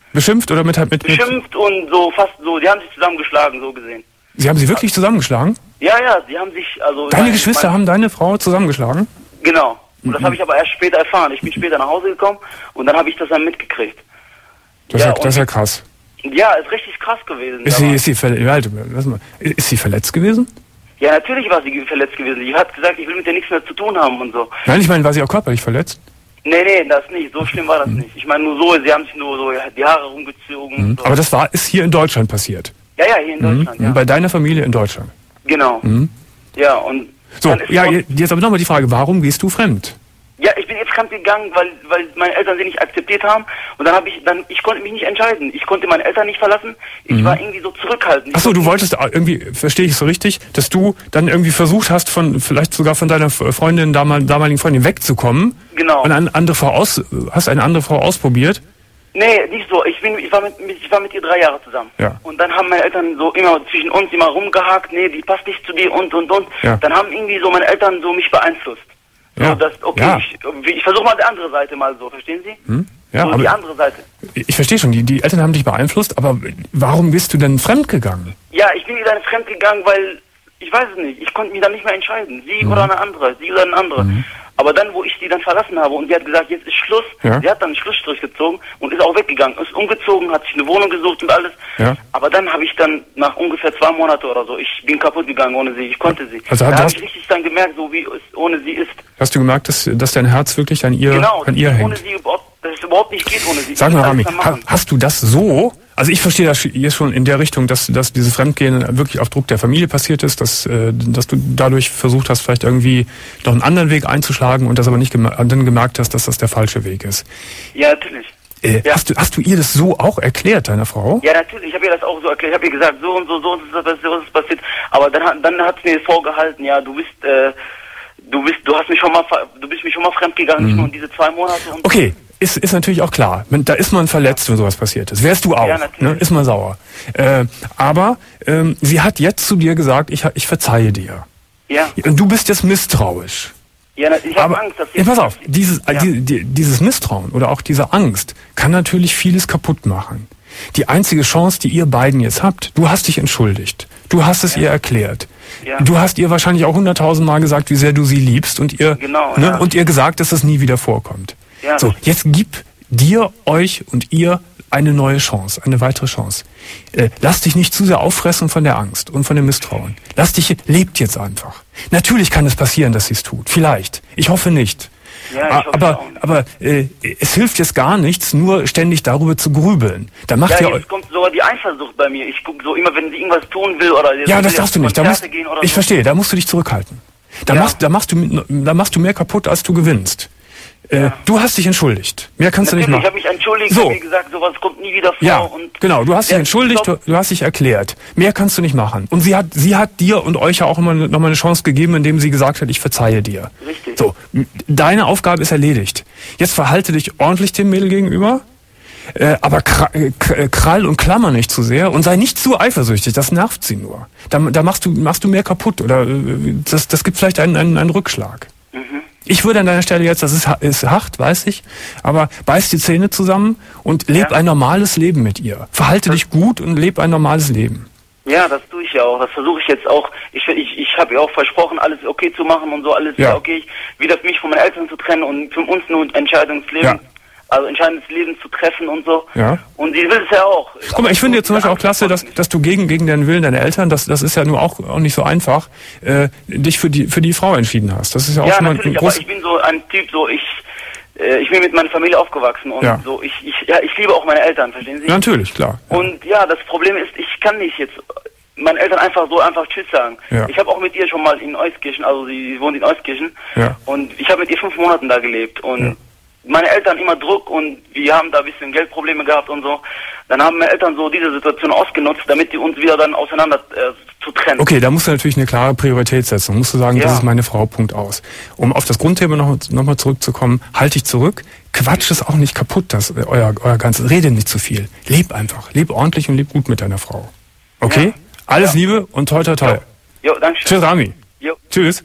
S2: Beschimpft oder mit... mit, mit
S5: Beschimpft und so fast so, die haben sich zusammengeschlagen, so gesehen.
S2: Sie haben sie wirklich zusammengeschlagen?
S5: Ja, ja, die haben sich, also...
S2: Deine
S5: mein,
S2: Geschwister
S5: mein,
S2: haben deine Frau zusammengeschlagen?
S5: Genau. Und
S2: Mhm.
S5: das habe ich aber erst später erfahren. Ich bin später nach Hause gekommen und dann habe ich das dann mitgekriegt.
S2: Das,
S5: Ja,
S2: ist, ja, das ist ja krass.
S5: Ja, ist richtig krass gewesen.
S2: Ist sie,
S5: aber-
S2: ist, sie verle- warte, lass mal. ist sie verletzt gewesen?
S5: Ja, natürlich war sie verletzt gewesen. Die hat gesagt, ich will mit dir nichts mehr zu tun haben und so.
S2: Nein, ich meine, war sie auch körperlich verletzt?
S5: Nee, nee, das nicht. So schlimm war das nicht. Ich meine nur so, sie haben sich nur so die Haare rumgezogen.
S2: Mhm.
S5: Und so.
S2: Aber das war, ist hier in Deutschland passiert?
S5: Ja, ja, hier in Deutschland,
S2: Mhm.
S5: ja.
S2: Bei deiner Familie in Deutschland?
S5: Genau.
S2: Mhm.
S5: Ja, und...
S2: So,
S5: dann ist
S2: ja,
S5: noch-
S2: jetzt aber nochmal die Frage, warum gehst du fremd?
S5: Ja, ich bin jetzt fremd gegangen, weil weil meine Eltern sie nicht akzeptiert haben und dann habe ich dann ich konnte mich nicht entscheiden. Ich konnte meine Eltern nicht verlassen. Ich
S2: Mhm.
S5: war irgendwie so zurückhaltend.
S2: Achso, du wolltest irgendwie, verstehe ich so richtig, dass du dann irgendwie versucht hast, von vielleicht sogar von deiner Freundin, damal, damaligen Freundin wegzukommen.
S5: Genau.
S2: Und eine andere Frau aus, hast eine andere Frau ausprobiert.
S5: Nee, nicht so. Ich bin ich war mit ich war mit ihr drei Jahre zusammen.
S2: Ja.
S5: Und dann haben meine Eltern so immer zwischen uns immer rumgehakt, nee, die passt nicht zu dir und und und.
S2: Ja.
S5: Dann haben irgendwie so meine Eltern so mich beeinflusst.
S2: Ja.
S5: So, dass, okay,
S2: Ja.
S5: ich, ich versuche mal die andere Seite mal so, verstehen Sie?
S2: Hm? Ja,
S5: so
S2: aber
S5: die andere Seite.
S2: ich verstehe schon, die, die Eltern haben dich beeinflusst, aber warum bist du denn fremd gegangen?
S5: Ja, ich bin wieder fremd gegangen, weil ich weiß es nicht. Ich konnte mich dann nicht mehr entscheiden, sie
S2: Mhm.
S5: oder eine andere, sie oder eine andere. Aber dann, wo ich sie dann verlassen habe und sie hat gesagt, jetzt ist Schluss,
S2: Ja.
S5: sie hat dann einen Schlussstrich gezogen und ist auch weggegangen, ist umgezogen, hat sich eine Wohnung gesucht und alles.
S2: Ja.
S5: Aber dann habe ich dann nach ungefähr zwei Monaten oder so, ich bin kaputt gegangen ohne sie, ich konnte sie.
S2: Also
S5: da
S2: du
S5: habe
S2: hast-
S5: ich richtig dann gemerkt, so wie es ohne sie ist.
S2: Hast du gemerkt, dass, dass dein Herz wirklich an ihr,
S5: Genau,
S2: an ihr
S5: dass ohne
S2: hängt?
S5: sie überhaupt, dass es überhaupt nicht geht ohne sie.
S2: Sag
S5: Ich
S2: mal,
S5: muss
S2: Rami,
S5: alles dann
S2: ha,
S5: machen.
S2: hast du das so? Also ich verstehe das hier schon in der Richtung, dass, dass dieses Fremdgehen wirklich auf Druck der Familie passiert ist, dass, äh, dass du dadurch versucht hast, vielleicht irgendwie noch einen anderen Weg einzuschlagen und das aber nicht gem- dann gemerkt hast, dass das der falsche Weg ist.
S5: Ja, natürlich.
S2: Äh,
S5: Ja.
S2: hast, du, hast du ihr das so auch erklärt, deiner Frau?
S5: Ja, natürlich, ich habe ihr das auch so erklärt. Ich habe ihr gesagt, so und so, so und so, so, so ist passiert. Aber dann, hat- dann hat sie mir vorgehalten, ja, du bist, äh, du bist, du hast mich schon mal, ver- du bist mich schon mal fremdgegangen, nicht nur in diese zwei Monate. Und
S2: Okay, ist, ist natürlich auch klar. Wenn- Da ist man verletzt, wenn sowas passiert ist. Wärst du auch,
S5: Ja, natürlich.
S2: ne? Ist man sauer. Äh, aber ähm, sie hat jetzt zu dir gesagt, ich, ich verzeihe dir.
S5: ja,
S2: Und du bist jetzt misstrauisch.
S5: ja, ich habe
S2: Aber
S5: Angst, dass
S2: ja, pass auf, dieses, äh,
S5: Ja.
S2: die, die, dieses Misstrauen oder auch diese Angst kann natürlich vieles kaputt machen. Die einzige Chance, die ihr beiden jetzt habt, du hast dich entschuldigt. Du hast es ihr erklärt.
S5: Ja.
S2: Du hast ihr wahrscheinlich auch hunderttausend Mal gesagt, wie sehr du sie liebst und ihr,
S5: Genau,
S2: ne,
S5: ja.
S2: und ihr gesagt, dass das nie wieder vorkommt.
S5: Ja.
S2: So, jetzt gib dir, euch und ihr eine neue Chance, eine weitere Chance. Äh, lass dich nicht zu sehr auffressen von der Angst und von dem Misstrauen. Lass dich, lebt jetzt einfach. Natürlich kann es passieren, dass sie es tut. Vielleicht. Ich hoffe nicht.
S5: Ja, ich
S2: A-
S5: hoffe
S2: aber
S5: auch nicht.
S2: aber äh, es hilft jetzt gar nichts, nur ständig darüber zu grübeln. Da macht
S5: Ja,
S2: ihr
S5: jetzt kommt sogar die Eifersucht bei mir. Ich gucke so immer, wenn sie irgendwas tun will oder
S2: ja,
S5: will
S2: das
S5: auf
S2: darfst du nicht. Da
S5: Konzerte
S2: musst,
S5: gehen oder
S2: ich
S5: so.
S2: verstehe, da musst du dich zurückhalten. Da,
S5: Ja.
S2: machst, da, machst du, da machst du mehr kaputt, als du gewinnst. Äh, du hast dich entschuldigt. Mehr kannst
S5: Natürlich,
S2: du nicht
S5: ich habe
S2: machen.
S5: mich entschuldigt,
S2: So.
S5: so. wie gesagt, sowas kommt nie wieder vor.
S2: Ja,
S5: und
S2: genau. Du hast dich
S5: Ja,
S2: entschuldigt, du,
S5: stopp.
S2: du hast dich erklärt. Mehr kannst du nicht machen. Und sie hat, sie hat dir und euch ja auch immer noch mal eine Chance gegeben, indem sie gesagt hat, ich verzeihe dir.
S5: Richtig.
S2: So, m- deine Aufgabe ist erledigt. Jetzt verhalte dich ordentlich dem Mädel gegenüber. Äh, aber kra- äh, k- äh, krall und klammer nicht zu sehr und sei nicht zu eifersüchtig, das nervt sie nur. Da, da machst du machst du mehr kaputt oder äh, das, das gibt vielleicht einen, einen, einen Rückschlag. Ich würde an deiner Stelle jetzt, das ist, ha- ist hart, weiß ich, aber beiß die Zähne zusammen und leb
S5: Ja.
S2: ein normales Leben mit ihr. Verhalte dich gut und leb ein normales Leben.
S5: Ja, das tue ich ja auch. Das versuche ich jetzt auch. Ich ich, ich habe ihr auch versprochen, alles okay zu machen und so, alles
S2: Ja.
S5: ja. okay. Wieder für mich von meinen Eltern zu trennen und für uns nur Entscheidungsleben,
S2: Ja.
S5: also entscheidendes Leben zu treffen und so.
S2: Ja.
S5: Und sie will es ja auch.
S2: Guck mal, ich finde jetzt zum Beispiel auch klasse, dass, dass du gegen, gegen den Willen deiner Eltern, das, das ist ja nur auch, auch nicht so einfach, äh, dich für die, für die Frau entschieden hast. Das ist ja auch
S5: Ja,
S2: schon mal ein
S5: natürlich, aber
S2: großes...
S5: ich bin so ein Typ, so ich, äh, ich bin mit meiner Familie aufgewachsen und
S2: Ja.
S5: so ich, ich, ja, ich liebe auch meine Eltern, verstehen Sie?
S2: Ja, natürlich, klar.
S5: Und ja, das Problem ist, ich kann nicht jetzt meinen Eltern einfach so einfach Tschüss sagen.
S2: Ja.
S5: Ich habe auch mit ihr schon mal in Euskirchen, also sie, sie wohnt in Euskirchen
S2: Ja.
S5: und ich habe mit ihr fünf Monate da gelebt und
S2: Ja.
S5: meine Eltern immer Druck und wir haben da ein bisschen Geldprobleme gehabt und so. Dann haben meine Eltern so diese Situation ausgenutzt, damit die uns wieder dann auseinander äh, zu trennen.
S2: Okay, da musst du natürlich eine klare Priorität setzen. Musst du sagen,
S5: Ja.
S2: das ist meine Frau, Punkt aus. Um auf das Grundthema noch, noch mal zurückzukommen, halt dich zurück, quatsch es auch nicht kaputt, das, äh, euer, euer ganzes, rede nicht zu viel. Leb einfach, leb ordentlich und leb gut mit deiner Frau. Okay?
S5: Ja.
S2: Alles
S5: Ja.
S2: Liebe und toi toi toi.
S5: Jo, danke schön.
S2: Tschüss, Rami.
S5: Jo.
S2: Tschüss.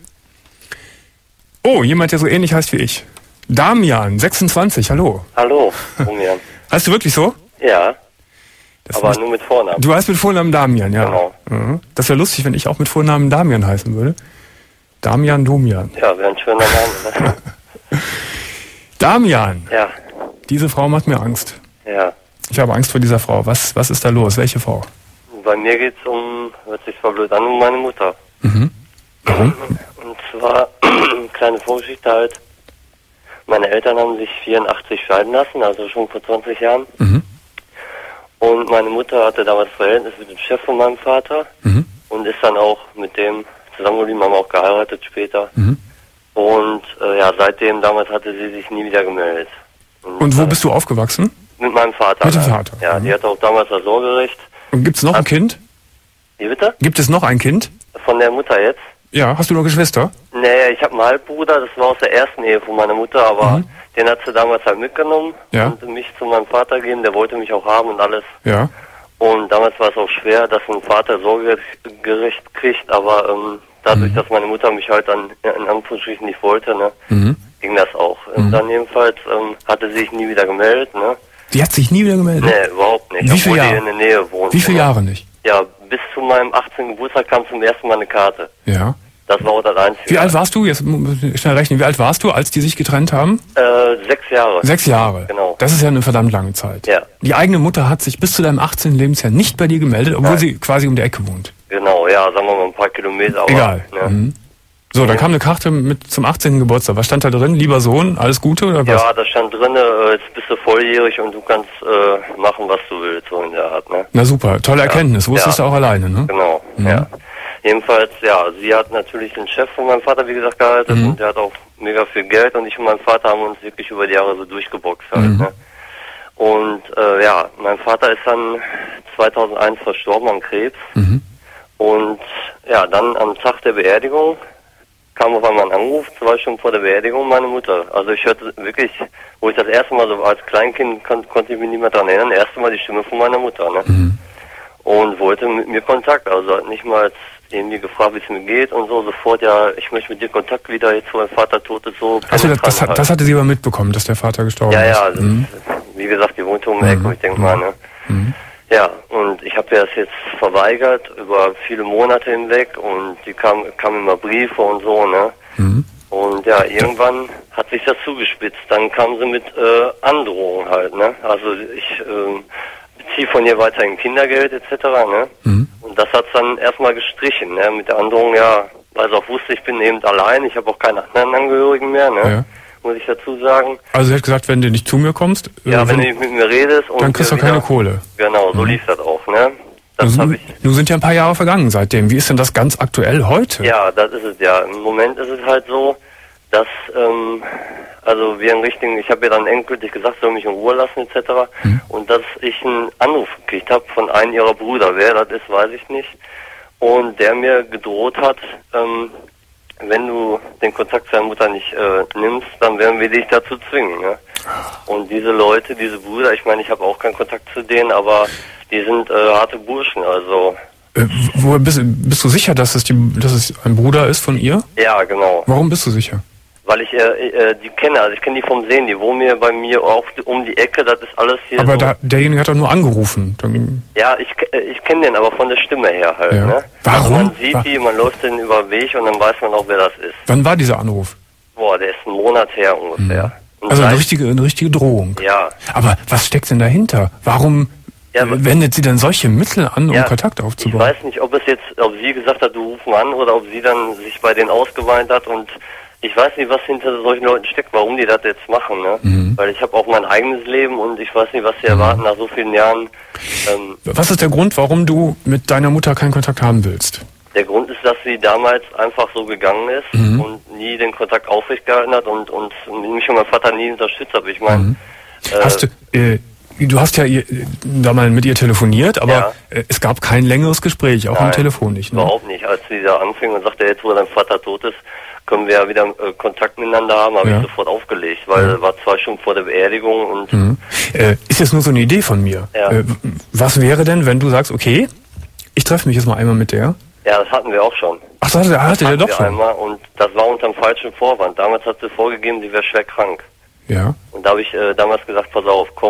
S2: Oh, jemand, der so ähnlich heißt wie ich. Damian, sechsundzwanzig, hallo.
S6: Hallo, Domian.
S2: Heißt du wirklich so?
S5: Ja,
S2: Das
S5: aber
S2: nicht,
S5: nur mit Vornamen.
S2: du heißt mit Vornamen Damian, ja.
S5: Genau.
S2: Mhm. Das wäre lustig, wenn ich auch mit Vornamen Damian heißen würde. Damian Domian.
S5: Ja, wäre ein schöner Name. Ne?
S2: Damian,
S5: Ja,
S2: diese Frau macht mir Angst.
S5: ja.
S2: Ich habe Angst vor dieser Frau. Was, was ist da los? Welche Frau?
S5: Bei mir geht's um, hört sich zwar blöd an, um meine Mutter.
S2: Mhm. Warum?
S5: Und zwar, kleine Vorgeschichte halt. Meine Eltern haben sich vierundachtzig scheiden lassen, also schon vor zwanzig Jahren.
S2: Mhm.
S5: Und meine Mutter hatte damals Verhältnis mit dem Chef von meinem Vater
S2: Mhm.
S5: und ist dann auch mit dem zusammengeblieben, haben auch geheiratet später.
S2: Mhm.
S5: Und äh, ja, seitdem, damals hatte sie sich nie wieder gemeldet.
S2: Und wo
S5: äh,
S2: bist du aufgewachsen?
S5: Mit meinem Vater.
S2: Mit dem
S5: ne?
S2: Vater.
S5: Ja,
S2: Mhm.
S5: die hatte auch damals das Sorgerecht.
S2: Und gibt es noch ein
S5: Ach.
S2: Kind?
S5: Wie bitte?
S2: Gibt es noch ein Kind?
S5: Von der Mutter jetzt?
S2: Ja, hast du noch Geschwister?
S5: Nee, ich habe einen Halbbruder, das war aus der ersten Ehe von meiner Mutter, aber
S2: Mhm.
S5: den hat sie damals halt mitgenommen
S2: Ja.
S5: und mich zu meinem Vater gegeben, der wollte mich auch haben und alles.
S2: Ja.
S5: Und damals war es auch schwer, dass ein Vater Sorgerecht kriegt, aber ähm, dadurch,
S2: Mhm.
S5: dass meine Mutter mich halt dann in Anführungsstrichen nicht wollte, ne,
S2: Mhm.
S5: ging das auch.
S2: Mhm.
S5: Und dann jedenfalls ähm, hatte sie sich nie wieder gemeldet, ne?
S2: Die hat sich nie wieder gemeldet?
S5: Nee, überhaupt nicht.
S2: Wie viele
S5: obwohl
S2: Jahre?
S5: die in der Nähe wohnt.
S2: Wie viele
S5: ne?
S2: Jahre nicht?
S5: Ja, bis zu meinem achtzehnten Geburtstag kam zum ersten Mal eine Karte.
S2: Ja.
S5: Das war auch das Einzige.
S2: Wie alt warst du? Jetzt muss ich schnell rechnen. Wie alt warst du, als die sich getrennt haben?
S5: Äh, sechs Jahre.
S2: Sechs Jahre.
S5: Genau.
S2: Das ist ja eine verdammt lange Zeit.
S5: Ja.
S2: Die eigene Mutter hat sich bis zu deinem achtzehnten Lebensjahr nicht bei dir gemeldet, obwohl
S5: Nein.
S2: sie quasi um die Ecke wohnt.
S5: Genau, ja, sagen wir mal ein paar Kilometer. Aber,
S2: Egal.
S5: Ne?
S2: Mhm. So, dann kam eine Karte mit zum achtzehnten Geburtstag. Was stand da drin? Lieber Sohn, alles Gute oder was?
S5: Ja, da stand drin, äh, jetzt bist du volljährig und du kannst äh, machen, was du willst, so in der Art, ne?
S2: Na super, tolle Erkenntnis. Wusstest
S5: Ja.
S2: du auch alleine, ne?
S5: Genau,
S2: Mhm.
S5: ja. Jedenfalls, ja, sie hat natürlich den Chef von meinem Vater, wie gesagt, geheiratet
S2: Mhm.
S5: und der hat auch mega viel Geld und ich und mein Vater haben uns wirklich über die Jahre so durchgeboxt halt,
S2: Mhm.
S5: ne? Und äh, ja, mein Vater ist dann zweitausendeins verstorben an Krebs
S2: Mhm.
S5: und ja, dann am Tag der Beerdigung kam auf einmal ein Anruf, zwei Stunden vor der Beerdigung, meine Mutter. Also ich hörte wirklich, wo ich das erste Mal so als Kleinkind kon konnte ich mich nicht mehr daran erinnern, das erste Mal die Stimme von meiner Mutter, ne?
S2: Mhm.
S5: Und wollte mit mir Kontakt, also hat nicht mal irgendwie gefragt, wie es mir geht und so, sofort, ja, ich möchte mit dir Kontakt wieder, jetzt wo mein Vater tot ist, so.
S2: Achso, das, das,
S5: penetrant
S2: hat- das hatte sie aber mitbekommen, dass der Vater gestorben
S5: ja,
S2: ist.
S5: ja, also,
S2: Mhm.
S5: wie gesagt, die wohnte um die Ecke,
S2: Mhm.
S5: ich denke mal, ne?
S2: Mhm.
S5: Ja, und ich habe das jetzt verweigert über viele Monate hinweg und die kam, kamen immer Briefe und so, ne?
S2: Mhm.
S5: Und ja, irgendwann hat sich das zugespitzt. Dann kamen sie mit äh, Androhungen halt, ne? Also ich äh, beziehe von ihr weiterhin Kindergeld et cetera, ne?
S2: Mhm.
S5: Und das hat's dann erstmal gestrichen, ne? Mit der Androhung, ja, weil sie auch wusste, ich bin eben allein, ich habe auch keine anderen Angehörigen mehr, ne?
S2: Ja.
S5: Muss ich dazu sagen.
S2: Also sie hat gesagt, wenn du nicht zu mir kommst,
S5: Ja,
S2: äh,
S5: wenn du nicht mit mir redest und
S2: dann kriegst du
S5: wir
S2: keine
S5: wieder-
S2: Kohle.
S5: Genau, so
S2: Mhm.
S5: lief das auch, ne? Das
S2: Also,
S5: habe ich.
S2: nun sind ja ein paar Jahre vergangen seitdem. Wie ist denn das ganz aktuell heute?
S5: Ja, das ist es ja. Im Moment ist es halt so, dass ähm, also wir einen richtigen, ich habe ja dann endgültig gesagt, soll mich in Ruhe lassen et cetera.
S2: Mhm.
S5: Und dass ich einen Anruf gekriegt habe von einem ihrer Brüder. Wer das ist, weiß ich nicht. Und der mir gedroht hat, ähm, wenn du den Kontakt zu deiner Mutter nicht äh, nimmst, dann werden wir dich dazu zwingen. Ne? Und diese Leute, diese Brüder, ich meine, ich habe auch keinen Kontakt zu denen, aber die sind äh, harte Burschen, also
S2: Äh, wo bist, bist du sicher, dass es, die, dass es ein Bruder ist von ihr?
S5: ja, genau.
S2: Warum bist du sicher?
S5: Weil ich äh, äh, die kenne, also ich kenne die vom Sehen, die wohnen mir bei mir auch um die Ecke, das ist alles hier
S2: Aber
S5: so.
S2: da, derjenige hat doch nur angerufen. Dann,
S5: Ja, ich, äh, ich kenne den aber von der Stimme her halt,
S2: Ja.
S5: ne?
S2: Warum?
S5: Also man sieht
S2: Wa-
S5: die, man läuft den über den Weg und dann weiß man auch, wer das ist.
S2: wann war dieser Anruf?
S5: Boah, der ist einen Monat her ungefähr. Und
S2: Also eine
S5: seit-
S2: richtige, eine richtige Drohung.
S5: Ja,
S2: Aber was steckt denn dahinter? Warum
S5: Ja,
S2: äh,
S5: aber-
S2: wendet sie denn solche Mittel an, um
S5: ja,
S2: Kontakt
S5: ich
S2: aufzubauen?
S5: weiß nicht, ob es jetzt, ob sie gesagt hat, du ruf mal an, oder ob sie dann sich bei denen ausgeweint hat und ich weiß nicht, was hinter solchen Leuten steckt, warum die das jetzt machen, ne?
S2: Mhm.
S5: Weil ich habe auch mein eigenes Leben und ich weiß nicht, was sie erwarten nach so vielen Jahren. Ähm,
S2: Was ist der Grund, warum du mit deiner Mutter keinen Kontakt haben willst?
S5: Der Grund ist, dass sie damals einfach so gegangen ist
S2: Mhm.
S5: und nie den Kontakt aufrechtgehalten hat und, und mich und mein Vater nie unterstützt hat. Ich meine,
S2: Mhm.
S5: äh,
S2: Hast du, äh, du hast ja ihr, da mal mit ihr telefoniert, aber
S5: Ja.
S2: äh, es gab kein längeres Gespräch, auch am
S5: Nein,
S2: Telefon nicht. Ne?
S5: überhaupt nicht. Als sie da anfing und sagte, jetzt wo dein Vater tot ist, können wir ja wieder äh, Kontakt miteinander haben, habe
S2: Ja.
S5: ich sofort aufgelegt, weil
S2: Ja.
S5: war zwei Stunden vor der Beerdigung und
S2: Mhm. Äh, ist jetzt nur so eine Idee von mir.
S5: Ja.
S2: Äh, was wäre denn, wenn du sagst, okay, ich treffe mich jetzt mal einmal mit der?
S5: ja, das hatten wir auch schon.
S2: Ach, das hatte, hatte der
S5: Hatten
S2: doch
S5: wir
S2: schon.
S5: einmal und das war unter dem falschen Vorwand. Damals hat sie vorgegeben, sie wäre schwer krank.
S2: Ja.
S5: Und da habe ich äh, damals gesagt, pass auf, komm,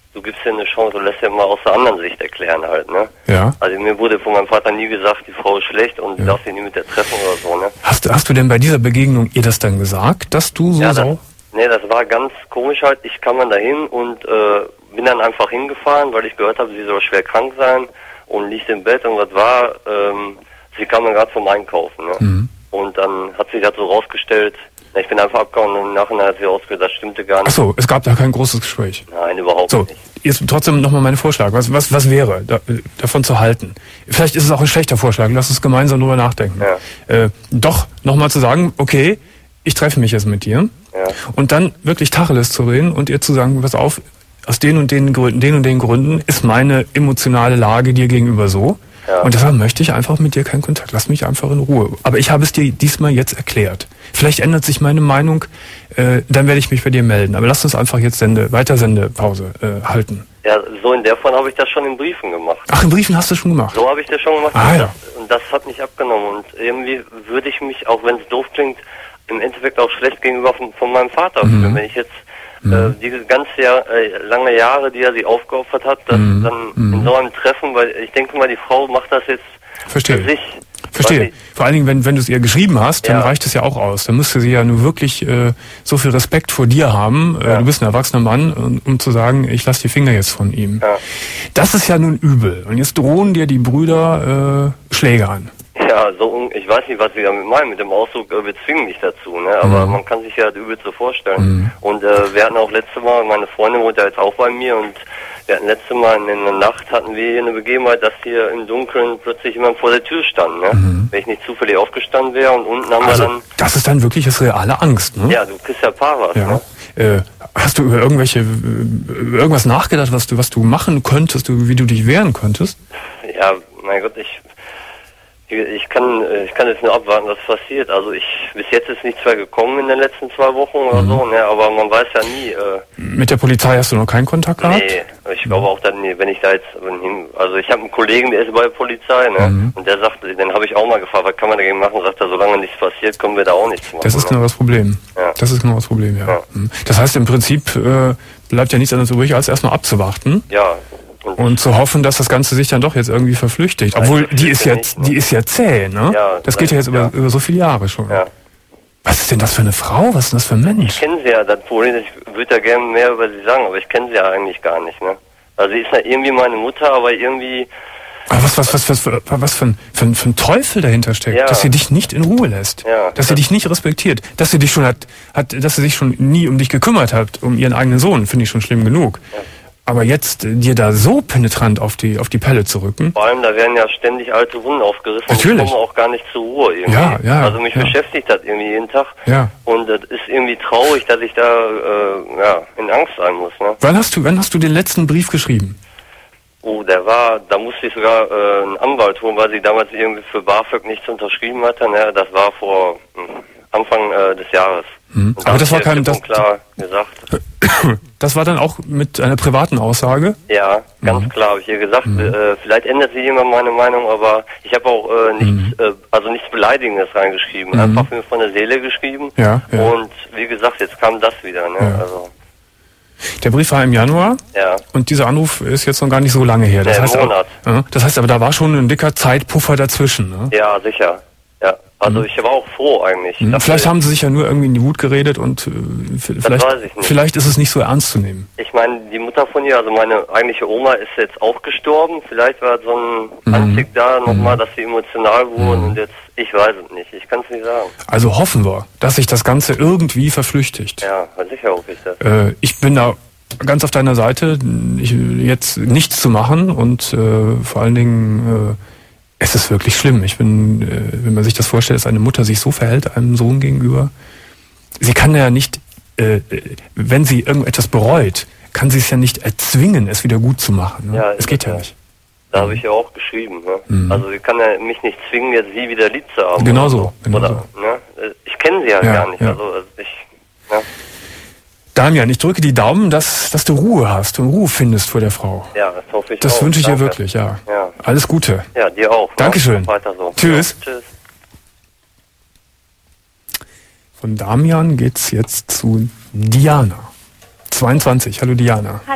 S5: du gibst dir eine Chance, du lässt dir mal aus der anderen Sicht erklären halt, ne?
S2: Ja.
S5: Also mir wurde von meinem Vater nie gesagt, die Frau ist schlecht und
S2: Ja.
S5: du darfst sie nie mit der treffen oder so, ne?
S2: Hast, hast du denn bei dieser Begegnung ihr das dann gesagt, dass du so
S5: Ja, das,
S2: sau...
S5: nee, das war ganz komisch halt. Ich kam dann dahin und äh, bin dann einfach hingefahren, weil ich gehört habe, sie soll schwer krank sein und liegt im Bett und was war, ähm, sie kam dann gerade vom Einkaufen, ne?
S2: Mhm.
S5: Und dann hat sich das so rausgestellt, na, ich bin einfach abgehauen und im Nachhinein hat sie rausgestellt, das stimmte gar nicht.
S2: Ach so, es gab da kein großes Gespräch.
S5: Nein, überhaupt
S2: So,
S5: nicht.
S2: jetzt trotzdem nochmal mein Vorschlag. Was, was, was wäre da, davon zu halten? Vielleicht ist es auch ein schlechter Vorschlag. Lass uns gemeinsam drüber nachdenken.
S5: Ja.
S2: Äh, doch nochmal zu sagen, okay, ich treffe mich jetzt mit dir.
S5: Ja.
S2: Und dann wirklich Tacheles zu reden und ihr zu sagen, pass auf, aus den und den Gründen, den und den Gründen ist meine emotionale Lage dir gegenüber so.
S5: Ja.
S2: Und deshalb möchte ich einfach mit dir keinen Kontakt. Lass mich einfach in Ruhe. Aber ich habe es dir diesmal jetzt erklärt. Vielleicht ändert sich meine Meinung, äh, dann werde ich mich bei dir melden. Aber lass uns einfach jetzt Sende, weiter Sendepause äh, halten.
S5: Ja, so in der Form habe ich das schon in Briefen gemacht.
S2: Ach, in Briefen hast du schon gemacht?
S5: So habe ich das schon gemacht
S2: Ah,
S5: und,
S2: ja.
S5: das, und das hat nicht abgenommen. Und irgendwie würde ich mich, auch wenn es doof klingt, im Endeffekt auch schlecht gegenüber von, von meinem Vater
S2: Mhm.
S5: fühlen. Wenn ich jetzt äh, diese ganze Jahr, äh, lange Jahre, die er sie aufgeopfert hat, das
S2: Mhm.
S5: dann
S2: Mhm.
S5: in so einem Treffen, weil ich denke mal, die Frau macht das jetzt
S2: Verstehe.
S5: für sich.
S2: Verstehe.
S5: Weil
S2: Vor allen Dingen, wenn, wenn du es ihr geschrieben hast, dann
S5: Ja.
S2: reicht es ja auch aus. Dann müsste sie ja nur wirklich äh, so viel Respekt vor dir haben. Äh,
S5: Ja.
S2: du bist ein erwachsener Mann, um, um zu sagen, ich lasse die Finger jetzt von ihm.
S5: Ja.
S2: Das ist ja nun übel. Und jetzt drohen dir die Brüder äh, Schläge an.
S5: Ja, so un ich weiß nicht, was sie damit meinen mit dem Ausdruck, äh, wir zwingen dich dazu, ne? Aber
S2: Mhm.
S5: man kann sich ja das übel so vorstellen. Und äh, wir hatten auch letzte Mal, meine Freundin wohnt ja jetzt auch bei mir und wir hatten letzte Mal in der Nacht hatten wir hier eine Begebenheit, dass hier im Dunkeln plötzlich jemand vor der Tür stand, ne? Wenn ich nicht zufällig aufgestanden wäre und unten haben wir
S2: Also,
S5: dann,
S2: das ist dann wirklich das reale Angst, ne?
S5: ja, du kriegst ja Paras,
S2: Ja.
S5: ne?
S2: Äh, hast du über irgendwelche, äh, irgendwas nachgedacht, was du, was du machen könntest, du, wie du dich wehren könntest?
S5: Ja, mein Gott, ich ich kann ich kann jetzt nur abwarten, was passiert. Also ich bis jetzt ist nichts mehr gekommen in den letzten zwei Wochen oder so, ne? Aber man weiß ja nie. Äh,
S2: Mit der Polizei hast du noch keinen Kontakt gehabt?
S5: nee, ich glaube auch dann, nee, wenn ich da jetzt hin, also ich habe einen Kollegen, der ist bei der Polizei, ne?
S2: Mhm.
S5: Und der sagt, den habe ich auch mal gefragt, was kann man dagegen machen? Sagt er, solange nichts passiert, können wir da auch nichts machen.
S2: Das ist
S5: ne?
S2: genau das Problem.
S5: Ja.
S2: Das ist genau das Problem, ja.
S5: Ja.
S2: Mhm. Das heißt, im Prinzip äh, bleibt ja nichts anderes übrig, als erstmal abzuwarten
S5: Ja. Und,
S2: und zu hoffen, dass das Ganze sich dann doch jetzt irgendwie verflüchtigt.
S5: Nein,
S2: Obwohl,
S5: das
S2: die ist ja,
S5: nicht, ne?
S2: die ist ja zäh, ne?
S5: Ja,
S2: das geht ja jetzt über,
S5: ja.
S2: über so viele Jahre schon.
S5: ja.
S2: Was ist denn das für eine Frau? Was ist denn das für ein
S5: Ich
S2: Mensch?
S5: kenne sie ja, das Problem ist, ich würde ja gerne mehr über sie sagen, aber ich kenne sie ja eigentlich gar nicht, ne? Also sie ist ja irgendwie meine Mutter, aber irgendwie,
S2: Aber was, was, was, was, was, was für, ein, für, ein, für ein Teufel dahinter steckt,
S5: Ja.
S2: dass sie dich nicht in Ruhe lässt,
S5: Ja.
S2: dass sie dich nicht respektiert, dass sie dich schon hat, hat, dass sie sich schon nie um dich gekümmert hat, um ihren eigenen Sohn, finde ich schon schlimm genug.
S5: Ja.
S2: Aber jetzt äh, dir da so penetrant auf die auf die Pelle zu rücken,
S5: vor allem, da werden ja ständig alte Wunden aufgerissen
S2: Natürlich.
S5: und ich komme auch gar nicht zur Ruhe irgendwie.
S2: Ja, ja,
S5: also mich
S2: ja.
S5: beschäftigt das irgendwie jeden Tag.
S2: ja.
S5: Und das ist irgendwie traurig, dass ich da äh, ja, in Angst sein muss, ne?
S2: Wann hast du, wann hast du den letzten Brief geschrieben?
S5: Oh, der war, da musste ich sogar äh, einen Anwalt holen, weil sie damals irgendwie für BAföG nichts unterschrieben hatte. Ne? Das war vor mh, Anfang äh, des Jahres.
S2: Mhm.
S5: Und da
S2: Aber das
S5: hab
S2: war
S5: ich
S2: kein,
S5: klipp
S2: das,
S5: und klar gesagt.
S2: das war dann auch mit einer privaten Aussage.
S5: Ja, ganz
S2: Mhm.
S5: klar habe ich ihr gesagt. Äh, vielleicht ändert sich jemand meine Meinung, aber ich habe auch äh, nichts, äh, also nichts Beleidigendes reingeschrieben.
S2: Mhm.
S5: Einfach mir von der Seele geschrieben.
S2: Ja, ja.
S5: Und wie gesagt, jetzt kam das wieder. Ne?
S2: Ja.
S5: Also,
S2: Der Brief war im Januar
S5: ja.
S2: und dieser Anruf ist jetzt noch gar nicht so lange her. Das
S5: Nee,
S2: heißt,
S5: Monat.
S2: Aber, ja, das heißt aber, da war schon ein dicker Zeitpuffer dazwischen. Ne?
S5: Ja, sicher. Ja, also ich war auch froh eigentlich. Ich
S2: Mhm.
S5: dachte,
S2: Vielleicht haben sie sich ja nur irgendwie in die Wut geredet und äh, f- vielleicht,
S5: weiß ich nicht.
S2: vielleicht ist es nicht so ernst zu nehmen.
S5: Ich meine, die Mutter von ihr, also meine eigentliche Oma, ist jetzt auch gestorben. Vielleicht war so ein
S2: Mhm.
S5: Anstieg da nochmal, dass sie emotional wurden und jetzt, ich weiß es nicht. Ich kann es nicht sagen.
S2: Also hoffen wir, dass sich das Ganze irgendwie verflüchtigt.
S5: Ja, sicher hoffe ich das.
S2: Äh, ich bin da ganz auf deiner Seite, ich, jetzt nichts zu machen und äh, vor allen Dingen, äh, es ist wirklich schlimm. Ich bin, äh, wenn man sich das vorstellt, dass eine Mutter sich so verhält einem Sohn gegenüber, sie kann ja nicht, äh, wenn sie irgendetwas bereut, kann sie es ja nicht erzwingen, es wieder gut zu machen. Ne?
S5: Ja,
S2: es geht ja
S5: ja.
S2: nicht.
S5: Da habe ich ja auch geschrieben. Ne?
S2: Mhm.
S5: Also sie kann ja mich nicht zwingen, jetzt sie wieder lieb zu haben.
S2: Genau
S5: oder
S2: so, genau
S5: Oder,
S2: so.
S5: Ne? Ich kenne sie ja,
S2: Ja,
S5: gar nicht.
S2: ja.
S5: Also ich, ne?
S2: Damian, ich drücke die Daumen, dass, dass du Ruhe hast und Ruhe findest vor der Frau.
S5: Ja, das hoffe ich
S2: Das
S5: auch.
S2: wünsche ich dir
S5: Danke.
S2: wirklich, ja.
S5: Ja.
S2: Alles Gute.
S5: Ja, dir auch. Ne?
S2: Dankeschön.
S5: Weiter so.
S2: Tschüss.
S5: Ja, tschüss.
S2: Von Damian geht's jetzt zu Diana. zweiundzwanzig. Hallo Diana.
S6: Hallo.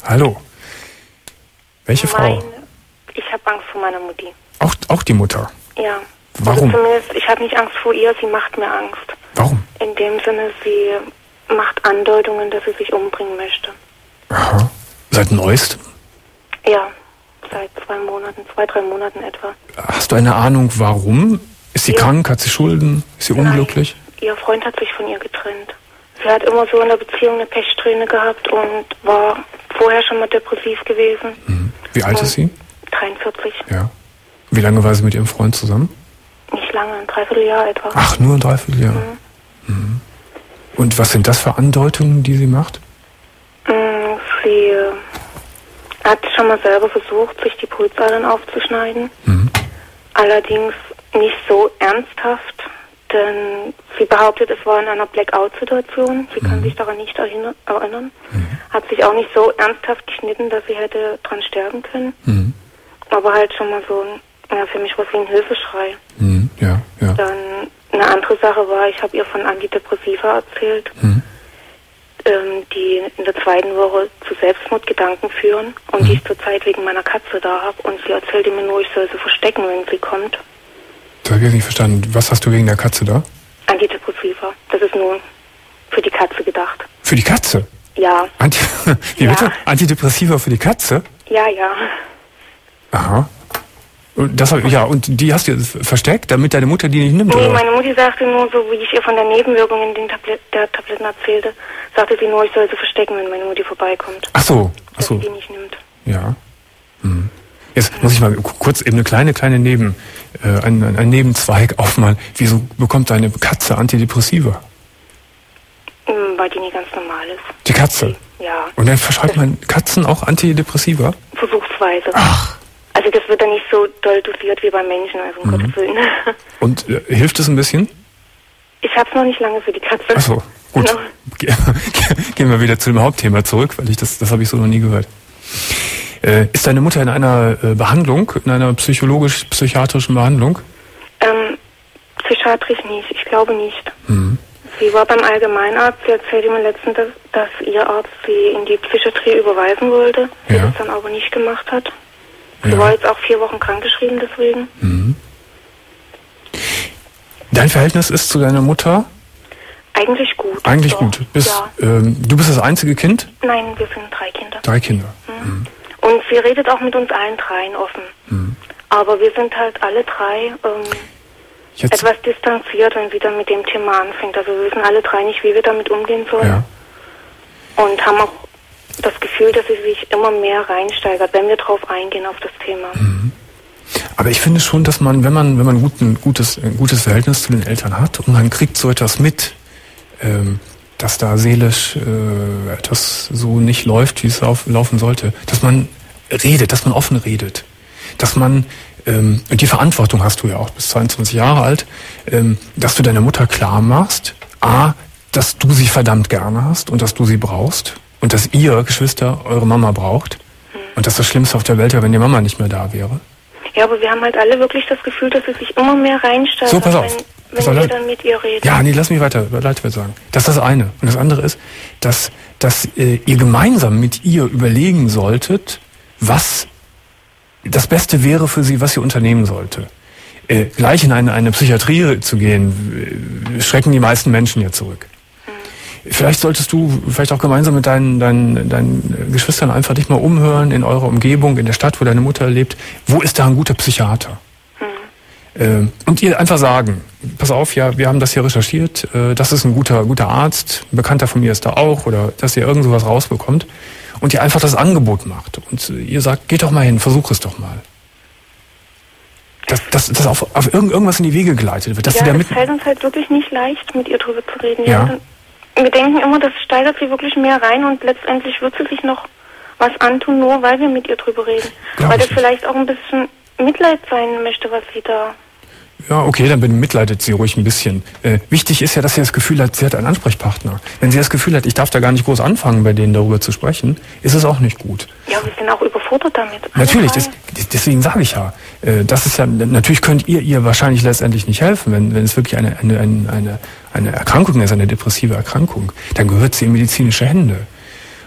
S2: Hallo. Welche
S6: Meine,
S2: Frau?
S6: ich habe Angst vor meiner Mutti.
S2: Auch, auch die Mutter?
S6: Ja.
S2: Warum?
S6: Also zumindest, ich habe nicht Angst vor ihr, sie macht mir Angst.
S2: Warum?
S6: In dem Sinne, sie macht Andeutungen, dass sie sich umbringen möchte.
S2: Aha. Seit neuestem?
S6: Ja, seit zwei Monaten, zwei, drei Monaten etwa.
S2: Hast du eine Ahnung, warum? Ist sie
S6: Ja.
S2: krank? Hat sie Schulden? Ist sie unglücklich?
S6: Nein, ihr Freund hat sich von ihr getrennt. Sie hat immer so in der Beziehung eine Pechsträhne gehabt und war vorher schon mal depressiv gewesen.
S2: Mhm. Wie alt
S6: und
S2: ist sie?
S6: dreiundvierzig.
S2: Ja. Wie lange war sie mit ihrem Freund zusammen?
S6: Nicht lange, ein Dreivierteljahr etwa.
S2: Ach, nur ein Dreivierteljahr.
S6: Mhm.
S2: Mhm. Und was sind das für Andeutungen, die sie macht?
S6: Mm, Sie äh, hat schon mal selber versucht, sich die Pulsadern aufzuschneiden.
S2: Mhm.
S6: Allerdings nicht so ernsthaft, denn sie behauptet, es war in einer Blackout-Situation. Sie kann
S2: Mhm.
S6: sich daran nicht erinnern. erinnern.
S2: Mhm.
S6: Hat sich auch nicht so ernsthaft geschnitten, dass sie hätte dran sterben können.
S2: Mhm.
S6: Aber halt schon mal so, ein, ja, für mich war es wie ein Hilfeschrei.
S2: Mhm. Ja, ja.
S6: Dann eine andere Sache war, ich habe ihr von Antidepressiva erzählt,
S2: Mhm.
S6: ähm, die in der zweiten Woche zu Selbstmordgedanken führen und
S2: Mhm.
S6: die ich zurzeit wegen meiner Katze da habe. Und sie erzählte mir nur, ich soll sie verstecken, wenn sie kommt.
S2: Das habe ich jetzt nicht verstanden. Was hast du wegen der Katze da?
S6: Antidepressiva. Das ist nur für die Katze gedacht.
S2: Für die Katze?
S6: Ja,
S2: Anti Wie
S6: Ja.
S2: bitte? Antidepressiva für die Katze?
S6: ja, ja.
S2: Aha. Und das hab, ja, und die hast du jetzt versteckt, damit deine Mutter die nicht nimmt,
S6: Nee,
S2: oder?
S6: meine Mutti sagte nur, so wie ich ihr von der Nebenwirkung in den Tablet der Tabletten erzählte, sagte sie nur, ich soll sie verstecken, wenn meine Mutti vorbeikommt.
S2: Ach so, ach
S6: Dass
S2: so.
S6: sie die nicht nimmt.
S2: Ja. Hm. Jetzt muss ich mal ku- kurz eben eine kleine, kleine Neben, äh, einen, einen Nebenzweig aufmalen. Wieso bekommt deine Katze Antidepressiva?
S6: Mm, Weil die nie ganz normal ist.
S2: Die Katze?
S6: Ja,
S2: Und dann verschreibt man Katzen auch Antidepressiva?
S6: versuchsweise.
S2: Ach.
S6: Also das wird dann nicht so doll dosiert wie beim Menschen, also um
S2: Mhm.
S6: Gottes Willen.
S2: Und äh, hilft es ein bisschen?
S6: Ich hab's noch nicht lange für die Katze.
S2: Ach so, gut.
S6: Genau.
S2: Ge Gehen wir wieder zu dem Hauptthema zurück, weil ich das, das habe ich so noch nie gehört. Äh, ist deine Mutter in einer äh, Behandlung, in einer psychologisch-psychiatrischen Behandlung?
S6: Ähm, psychiatrisch nicht, ich glaube nicht.
S2: Mhm.
S6: Sie war beim Allgemeinarzt, sie erzählte mir letztens, dass, dass ihr Arzt sie in die Psychiatrie überweisen wollte, sie
S2: Ja.
S6: das dann aber nicht gemacht hat. Sie
S2: Ja.
S6: war jetzt auch vier Wochen krankgeschrieben deswegen.
S2: Mhm. Dein Verhältnis ist zu deiner Mutter
S6: Eigentlich gut.
S2: eigentlich
S6: doch.
S2: gut. Bist,
S6: Ja.
S2: ähm, du bist das einzige Kind?
S6: Nein, wir sind drei Kinder.
S2: Drei Kinder.
S6: Mhm. Und sie redet auch mit uns allen dreien offen.
S2: Mhm.
S6: Aber wir sind halt alle drei ähm,
S2: Jetzt,
S6: etwas distanziert, wenn sie dann mit dem Thema anfängt. Also wir wissen alle drei nicht, wie wir damit umgehen sollen.
S2: ja.
S6: Und haben auch das Gefühl, dass sie sich immer mehr reinsteigert, wenn wir drauf eingehen auf das Thema.
S2: Aber ich finde schon, dass man, wenn man, wenn man gut, ein gutes, ein gutes Verhältnis zu den Eltern hat und man kriegt so etwas mit, ähm, dass da seelisch äh, etwas so nicht läuft, wie es lauf, laufen sollte, dass man redet, dass man offen redet, dass man ähm, und die Verantwortung hast du ja auch, bis zweiundzwanzig Jahre alt, ähm, dass du deiner Mutter klar machst, a, dass du sie verdammt gerne hast und dass du sie brauchst und dass ihr Geschwister eure Mama braucht und dass das Schlimmste auf der Welt wäre, wenn die Mama nicht mehr da wäre.
S6: Ja, aber wir haben halt alle wirklich das Gefühl, dass sie sich immer mehr reinsteigert,
S2: So, pass auf.
S6: wenn,
S2: Pass
S6: wenn
S2: auf,
S6: wir dann mit ihr reden.
S2: Ja, nee, lass mich weiter, weiter sagen. Das ist das eine. Und das andere ist, dass, dass äh, ihr gemeinsam mit ihr überlegen solltet, was das Beste wäre für sie, was ihr unternehmen sollte. Äh, gleich in eine, eine Psychiatrie zu gehen, äh, schrecken die meisten Menschen ja zurück. Vielleicht solltest du vielleicht auch gemeinsam mit deinen, deinen, deinen Geschwistern einfach dich mal umhören in eurer Umgebung, in der Stadt, wo deine Mutter lebt. Wo ist da ein guter Psychiater? Mhm. Und ihr einfach sagen, pass auf, ja, wir haben das hier recherchiert, das ist ein guter, guter Arzt, ein Bekannter von mir ist da auch, oder dass ihr irgend sowas rausbekommt und ihr einfach das Angebot macht. Und ihr sagt, geht doch mal hin, versuch es doch mal. Dass, dass, dass auf, auf irgend, irgendwas in die Wege geleitet wird. Dass
S6: Ja,
S2: sie da
S6: es
S2: mit
S6: fällt uns halt wirklich nicht leicht, mit ihr drüber zu reden.
S2: Ja.
S6: dann, wir denken immer, das steigert sie wirklich mehr rein und letztendlich wird sie sich noch was antun, nur weil wir mit ihr drüber reden.
S2: Glaub
S6: weil
S2: ich
S6: das
S2: nicht.
S6: vielleicht auch ein bisschen Mitleid sein möchte, was sie da...
S2: Ja, okay, dann bemitleidet sie ruhig ein bisschen. Äh, wichtig ist ja, dass sie das Gefühl hat, sie hat einen Ansprechpartner. Wenn sie das Gefühl hat, ich darf da gar nicht groß anfangen, bei denen darüber zu sprechen, ist es auch nicht gut.
S6: Ja, wir sind auch überfordert damit. Alle
S2: Natürlich,
S6: drei.
S2: das, deswegen sage ich ja, äh, das ist ja, natürlich könnt ihr ihr wahrscheinlich letztendlich nicht helfen, wenn, wenn es wirklich eine, eine, eine, eine, eine Erkrankung ist, eine depressive Erkrankung, dann gehört sie in medizinische Hände.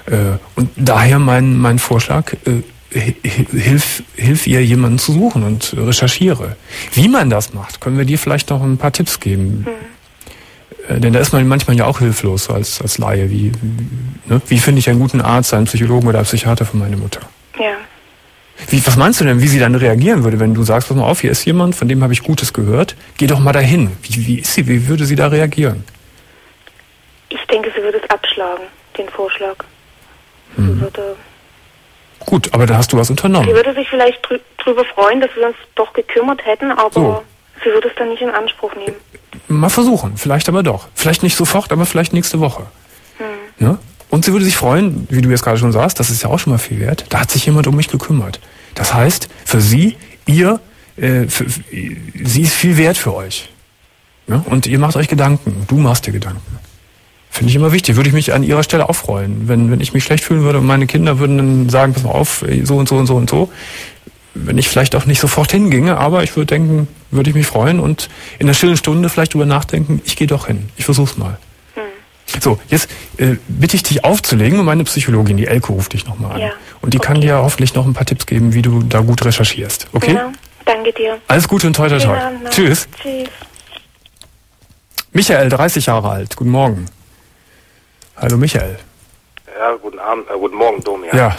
S2: Äh, und daher mein, mein Vorschlag, äh, hilf, hilf ihr, jemanden zu suchen und recherchiere. Wie man das macht, können wir dir vielleicht noch ein paar Tipps geben. Hm. Äh, denn da ist man manchmal ja auch hilflos so als, als Laie. Wie, wie, ne? Wie finde ich einen guten Arzt, einen Psychologen oder einen Psychiater für meine Mutter?
S6: Ja.
S2: Wie, was meinst du denn, wie sie dann reagieren würde, wenn du sagst, pass mal auf, hier ist jemand, von dem habe ich Gutes gehört, geh doch mal dahin. Wie, wie ist sie, wie würde sie da reagieren?
S6: Ich denke, sie würde es abschlagen, den Vorschlag.
S2: Hm.
S6: Sie würde...
S2: Gut, aber da hast du was unternommen.
S6: Sie würde sich vielleicht drü drüber freuen, dass wir uns doch gekümmert hätten, aber
S2: so.
S6: Sie würde es dann nicht in Anspruch nehmen.
S2: Mal versuchen, vielleicht aber doch. Vielleicht nicht sofort, aber vielleicht nächste Woche.
S6: Hm.
S2: Ne? Und sie würde sich freuen, wie du jetzt gerade schon sagst, das ist ja auch schon mal viel wert, da hat sich jemand um mich gekümmert. Das heißt, für sie, ihr, äh, für, für, sie ist viel wert für euch. Ne? Und ihr macht euch Gedanken, du machst dir Gedanken. Finde ich immer wichtig. Würde ich mich an ihrer Stelle auch freuen. Wenn, wenn ich mich schlecht fühlen würde und meine Kinder würden dann sagen, pass mal auf, so und so und so und so. Wenn ich vielleicht auch nicht sofort hinginge, aber ich würde denken, würde ich mich freuen und in der stillen Stunde vielleicht drüber nachdenken, ich gehe doch hin. Ich versuch's mal. Hm. So, jetzt äh, bitte ich dich aufzulegen und meine Psychologin, die Elke, ruft dich nochmal an.
S6: Ja.
S2: Und die okay. kann dir hoffentlich noch ein paar Tipps geben, wie du da gut recherchierst. Okay?
S6: Ja, danke dir.
S2: Alles Gute und toi toi toi. Tschüss.
S6: Tschüss.
S2: Michael, dreißig Jahre alt. Guten Morgen. Hallo Michael.
S7: Ja, guten Abend, äh, guten Morgen, Domian.
S2: Ja.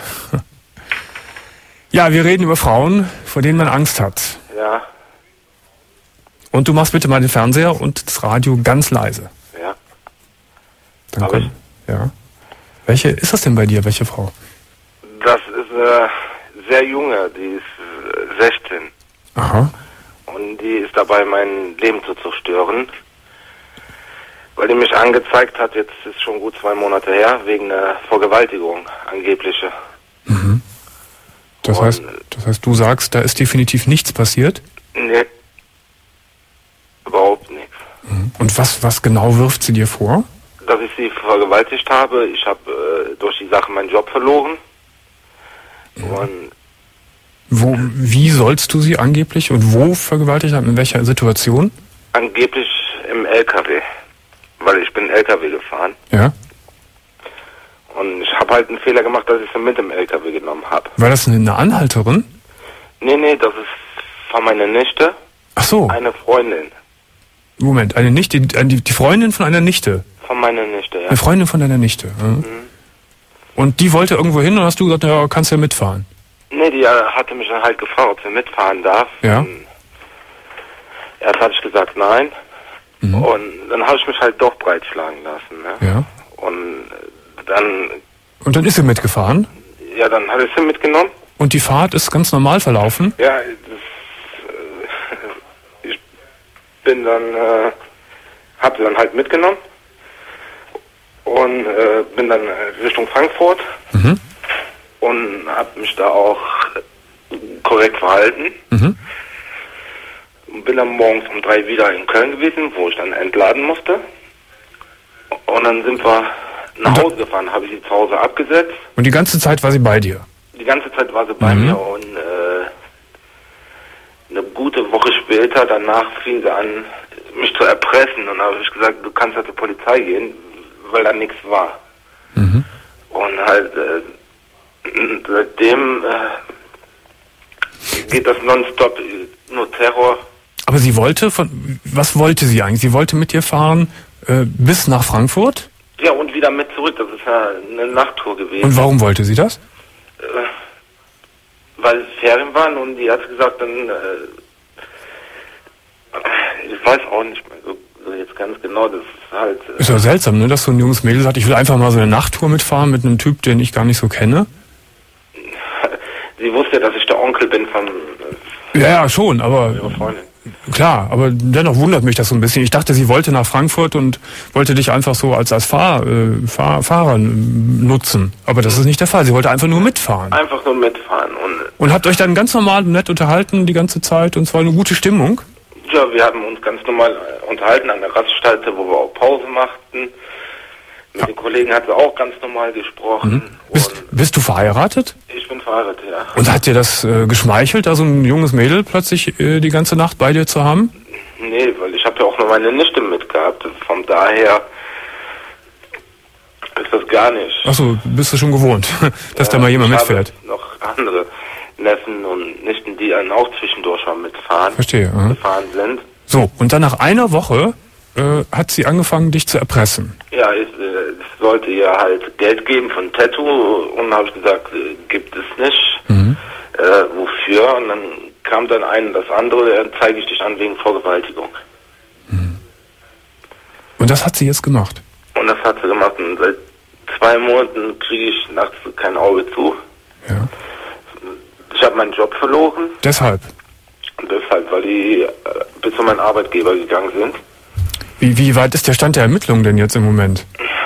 S2: Ja, wir reden über Frauen, vor denen man Angst hat.
S7: Ja.
S2: Und du machst bitte mal den Fernseher und das Radio ganz leise.
S7: Ja.
S2: Dann Hab können, ich? Ja. Welche ist das denn bei dir, welche Frau?
S7: Das ist eine äh, sehr junge, die ist äh, sechzehn.
S2: Aha.
S7: Und die ist dabei, mein Leben zu zerstören. Weil die mich angezeigt hat, jetzt ist schon gut zwei Monate her, wegen einer Vergewaltigung, angebliche.
S2: Mhm. Das, heißt, das heißt, du sagst, da ist definitiv nichts passiert?
S7: Nee. Überhaupt nichts.
S2: Mhm. Und was, was genau wirft sie dir vor?
S7: Dass ich sie vergewaltigt habe. Ich habe äh, durch die Sache meinen Job verloren. Mhm. Und
S2: wo, wie sollst du sie angeblich und wo vergewaltigt haben? In welcher Situation?
S7: Angeblich im L K W. Weil ich bin L K W gefahren.
S2: Ja.
S7: Und ich habe halt einen Fehler gemacht, dass ich sie mit im L K W genommen habe.
S2: War das eine Anhalterin?
S7: Nee, nee, das ist von meiner Nichte.
S2: Ach so.
S7: Eine Freundin.
S2: Moment, eine Nichte, die, die Freundin von einer Nichte?
S7: Von meiner Nichte, ja.
S2: Eine Freundin von deiner Nichte. Ja. Mhm. Und die wollte irgendwo hin und hast du gesagt, ja, kannst ja mitfahren?
S7: Nee, die hatte mich dann halt gefragt, ob sie mitfahren darf.
S2: Ja.
S7: Und erst hatte ich gesagt, nein. Mhm. Und dann habe ich mich halt doch breitschlagen lassen. Ne?
S2: Ja.
S7: Und dann...
S2: Und dann ist sie mitgefahren?
S7: Ja, dann habe ich sie mitgenommen.
S2: Und die Fahrt ist ganz normal verlaufen?
S7: Ja, das, äh, ich bin dann... Äh, habe sie dann halt mitgenommen. Und äh, bin dann Richtung Frankfurt.
S2: Mhm.
S7: Und habe mich da auch korrekt verhalten.
S2: Mhm.
S7: Bin dann morgens um drei wieder in Köln gewesen, wo ich dann entladen musste. Und dann sind wir nach Hause gefahren, habe ich sie zu Hause abgesetzt.
S2: Und die ganze Zeit war sie bei dir?
S7: Die ganze Zeit war sie bei
S2: mhm.
S7: mir und äh, eine gute Woche später, danach fing sie an, mich zu erpressen. Und da habe ich gesagt, du kannst ja zur Polizei gehen, weil da nichts war.
S2: Mhm.
S7: Und halt äh, seitdem äh, geht das nonstop, nur Terror.
S2: Aber sie wollte, von was wollte sie eigentlich? Sie wollte mit dir fahren äh, bis nach Frankfurt?
S7: Ja, und wieder mit zurück. Das ist ja eine Nachttour gewesen.
S2: Und warum wollte sie das?
S7: Äh, weil Ferien waren und die hat gesagt, dann, äh, ich weiß auch nicht mehr so, so jetzt ganz genau, das ist halt... Äh,
S2: ist ja seltsam, ne, dass so ein junges Mädel sagt, ich will einfach mal so eine Nachttour mitfahren mit einem Typ, den ich gar nicht so kenne.
S7: Sie wusste, dass ich der Onkel bin von... Äh,
S2: ja, ja, schon, aber...
S7: ihrer Freundin.
S2: Klar, aber dennoch wundert mich das so ein bisschen. Ich dachte, sie wollte nach Frankfurt und wollte dich einfach so als, als Fahr, äh, Fahr, Fahrer nutzen. Aber das ist nicht der Fall. Sie wollte einfach nur mitfahren.
S7: Einfach nur mitfahren. Und,
S2: und habt euch dann ganz normal und nett unterhalten die ganze Zeit und es war eine gute Stimmung?
S7: Ja, wir haben uns ganz normal unterhalten an der Raststätte, wo wir auch Pause machten. Mit ja. den Kollegen hat sie auch ganz normal gesprochen.
S2: Mhm. Bist, bist du verheiratet?
S7: Ich bin verheiratet, ja.
S2: Und hat dir das äh, geschmeichelt, da so ein junges Mädel plötzlich äh, die ganze Nacht bei dir zu haben?
S7: Nee, weil ich habe ja auch nur meine Nichte mitgehabt. Von daher das gar nicht.
S2: Achso, bist du schon gewohnt, dass ja, da mal jemand
S7: ich
S2: mitfährt?
S7: Ich habe noch andere Neffen und Nichten, die dann auch zwischendurch schon mitfahren.
S2: Verstehe. Aha.
S7: Gefahren sind.
S2: So, und dann nach einer Woche äh, hat sie angefangen, dich zu erpressen.
S7: Ja, ich, äh, ich sollte ihr halt Geld geben von Tattoo und habe ich gesagt, äh, gibt es nicht. Mhm. Äh, wofür? Und dann kam dann ein das andere, dann zeige ich dich an wegen Vergewaltigung.
S2: Mhm. Und das hat sie jetzt gemacht?
S7: Und das hat sie gemacht und seit zwei Monaten kriege ich nachts kein Auge zu.
S2: Ja.
S7: Ich habe meinen Job verloren.
S2: Deshalb?
S7: Deshalb, weil die äh, bis zu meinem Arbeitgeber gegangen sind.
S2: Wie, wie weit ist der Stand der Ermittlungen denn jetzt im Moment?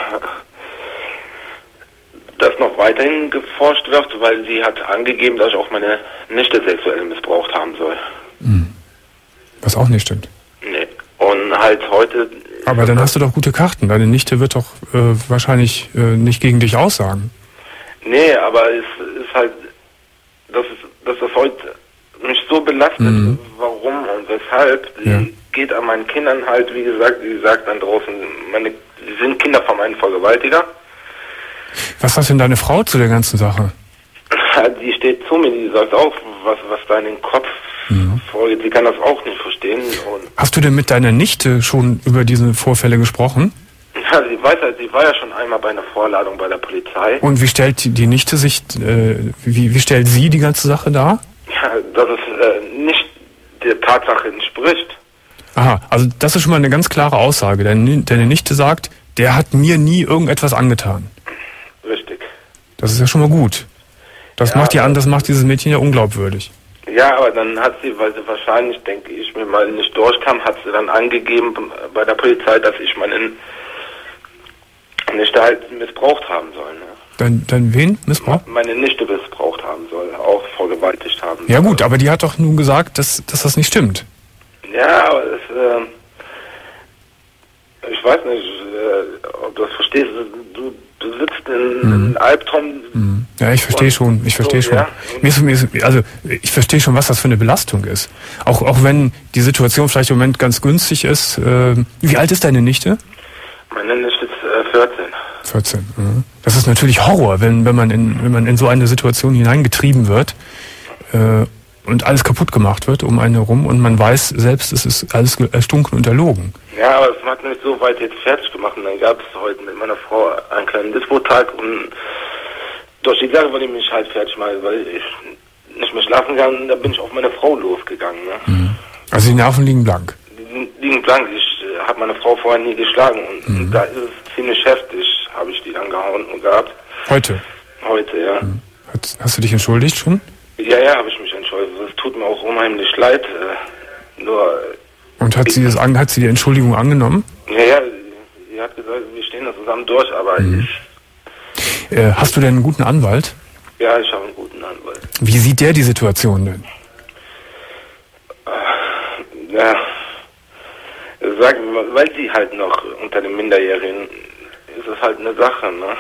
S7: Dass noch weiterhin geforscht wird, weil sie hat angegeben, dass ich auch meine Nichte sexuell missbraucht haben soll.
S2: Hm. Was auch nicht stimmt.
S7: Nee. Und halt heute...
S2: Aber dann hast du doch gute Karten. Deine Nichte wird doch äh, wahrscheinlich äh, nicht gegen dich aussagen.
S7: Nee, aber es ist halt... Dass, es, dass das heute mich so belastet, mhm. warum und weshalb. Sie ja. geht an meinen Kindern halt, wie gesagt, sie sagt dann draußen, meine, sie sind Kinder von meinem Vergewaltiger.
S2: Was sagt denn deine Frau zu der ganzen Sache?
S7: Die steht zu mir, die sagt auch, was, was da in den Kopf mhm. vorgeht. Sie kann das auch nicht verstehen. Und
S2: hast du denn mit deiner Nichte schon über diese Vorfälle gesprochen?
S7: Ja, sie weiß halt, sie war ja schon einmal bei einer Vorladung bei der Polizei.
S2: Und wie stellt die, die Nichte sich, äh, wie, wie stellt sie die ganze Sache dar?
S7: Ja, dass es äh, nicht der Tatsache entspricht.
S2: Aha, also das ist schon mal eine ganz klare Aussage. Deine, deine Nichte sagt, der hat mir nie irgendetwas angetan.
S7: Richtig.
S2: Das ist ja schon mal gut. Das ja, macht die an, das macht dieses Mädchen ja unglaubwürdig.
S7: Ja, aber dann hat sie, weil sie wahrscheinlich, denke ich, mir mal nicht durchkam, hat sie dann angegeben bei der Polizei, dass ich meinen Nichte halt missbraucht haben soll. Ne?
S2: Dein, dein wen missbraucht?
S7: Meine Nichte missbraucht haben soll, auch vergewaltigt haben soll.
S2: Ja gut, aber die hat doch nun gesagt, dass, dass das nicht stimmt.
S7: Ja, aber es, äh, ich weiß nicht, äh, ob du das verstehst. Du, du sitzt in mhm. einem Albtraum.
S2: Mhm. Ja, ich verstehe schon, ich verstehe so, schon. Ja. Mir ist, mir ist, also ich verstehe schon, was das für eine Belastung ist. Auch, auch wenn die Situation vielleicht im Moment ganz günstig ist. Äh, wie alt ist deine Nichte?
S7: Meine Nichte ist äh, vierzehn.
S2: vierzehn. Mhm. Das ist natürlich Horror, wenn, wenn, man in, wenn man in so eine Situation hineingetrieben wird äh, und alles kaputt gemacht wird um einen herum und man weiß selbst, es ist alles erstunken und erlogen.
S7: Ja, aber es hat mich so weit jetzt fertig gemacht und dann gab es heute mit meiner Frau einen kleinen Disputag und durch die Sache wollte ich mich halt fertig machen, weil ich nicht mehr schlafen kann, da bin ich auf meine Frau losgegangen. Ne?
S2: Mhm. Also die Nerven liegen blank?
S7: Die liegen blank, ich äh, habe meine Frau vorher nie geschlagen und, mhm. und da ist es ziemlich heftig, habe ich die dann gehauen und gehabt.
S2: Heute?
S7: Heute, ja.
S2: Mhm. Hast, hast du dich entschuldigt schon?
S7: Ja, ja, habe ich mich entschuldigt. Es tut mir auch unheimlich leid, äh, nur...
S2: Und hat sie, das, hat sie die Entschuldigung angenommen?
S7: Ja, ja, sie hat gesagt, wir stehen da zusammen durch, aber mhm. ich...
S2: Äh, hast du denn einen guten Anwalt?
S7: Ja, ich habe einen guten Anwalt.
S2: Wie sieht der die Situation denn?
S7: Äh, ja, sag, weil sie halt noch unter den Minderjährigen ist es halt eine Sache, ne?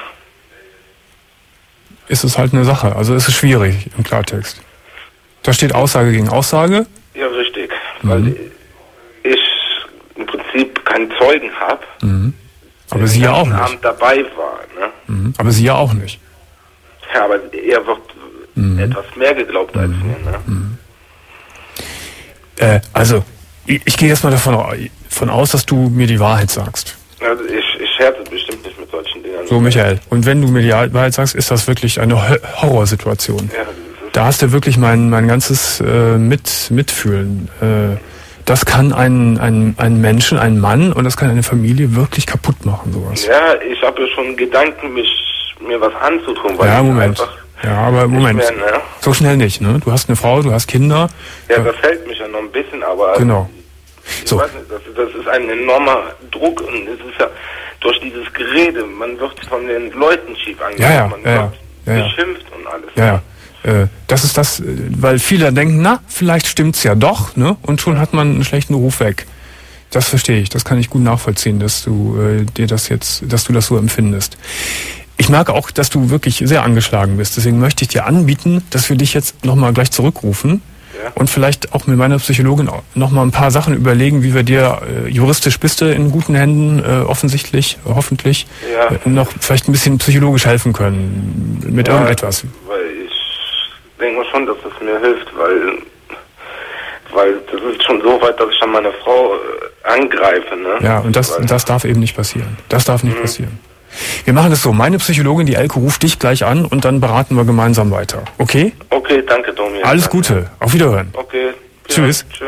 S2: Ist es halt eine Sache, also ist es schwierig im Klartext. Da steht Aussage gegen Aussage?
S7: Ja, richtig, mhm. weil ich im Prinzip keinen Zeugen habe.
S2: Mhm. Aber sie ja auch nicht.
S7: Abend dabei war, ne?
S2: Mhm. Aber sie ja auch nicht.
S7: Ja, aber er wird mhm. etwas mehr geglaubt als mhm. mir, ne?
S2: Mhm. Äh, also, ich, ich gehe jetzt mal davon, davon aus, dass du mir die Wahrheit sagst.
S7: Also ich, ich scherze bestimmt nicht mit solchen Dingen.
S2: So, Michael, und wenn du mir die Wahrheit sagst, ist das wirklich eine Horrorsituation. Ja, da hast du wirklich mein, mein ganzes äh, mit, Mitfühlen. Äh, das kann einen, einen, einen Menschen, einen Mann und das kann eine Familie wirklich kaputt machen, sowas.
S7: Ja, ich habe ja schon Gedanken, mich, mir was anzutun. Weil
S2: ja, Moment. Ja, aber Moment. Mehr, ne? So schnell nicht, ne? Du hast eine Frau, du hast Kinder.
S7: Ja, das hält mich ja noch ein bisschen, aber...
S2: Genau.
S7: Ich so. weiß nicht, das, das ist ein enormer Druck und es ist ja durch dieses Gerede, man wird von den Leuten schief angeschaut,
S2: ja, ja,
S7: man
S2: ja,
S7: wird
S2: ja,
S7: beschimpft und alles.
S2: Ja, ja. Äh, das ist das, weil viele denken, na, vielleicht stimmt's ja doch, ne? Und schon hat man einen schlechten Ruf weg. Das verstehe ich, das kann ich gut nachvollziehen, dass du äh, dir das jetzt, dass du das so empfindest. Ich merke auch, dass du wirklich sehr angeschlagen bist. Deswegen möchte ich dir anbieten, dass wir dich jetzt nochmal gleich zurückrufen.
S8: Ja.
S2: Und vielleicht auch mit meiner Psychologin noch mal ein paar Sachen überlegen, wie wir dir, äh, juristisch bist du in guten Händen, äh, offensichtlich, hoffentlich,
S8: Ja.
S2: äh, noch vielleicht ein bisschen psychologisch helfen können, mit
S8: Ja,
S2: irgendetwas.
S8: Weil ich denke mal schon, dass es mir hilft, weil, weil das ist schon so weit, dass ich dann meine Frau äh, angreife, ne?
S2: Ja, und das,
S8: weil,
S2: das darf eben nicht passieren. Das darf nicht mhm. passieren. Wir machen es so, meine Psychologin, die Elke, ruft dich gleich an und dann beraten wir gemeinsam weiter. Okay?
S8: Okay, danke, Domian.
S2: Alles
S8: danke.
S2: Gute. Auf Wiederhören.
S8: Okay.
S2: Tschüss.
S8: Ja, tschö.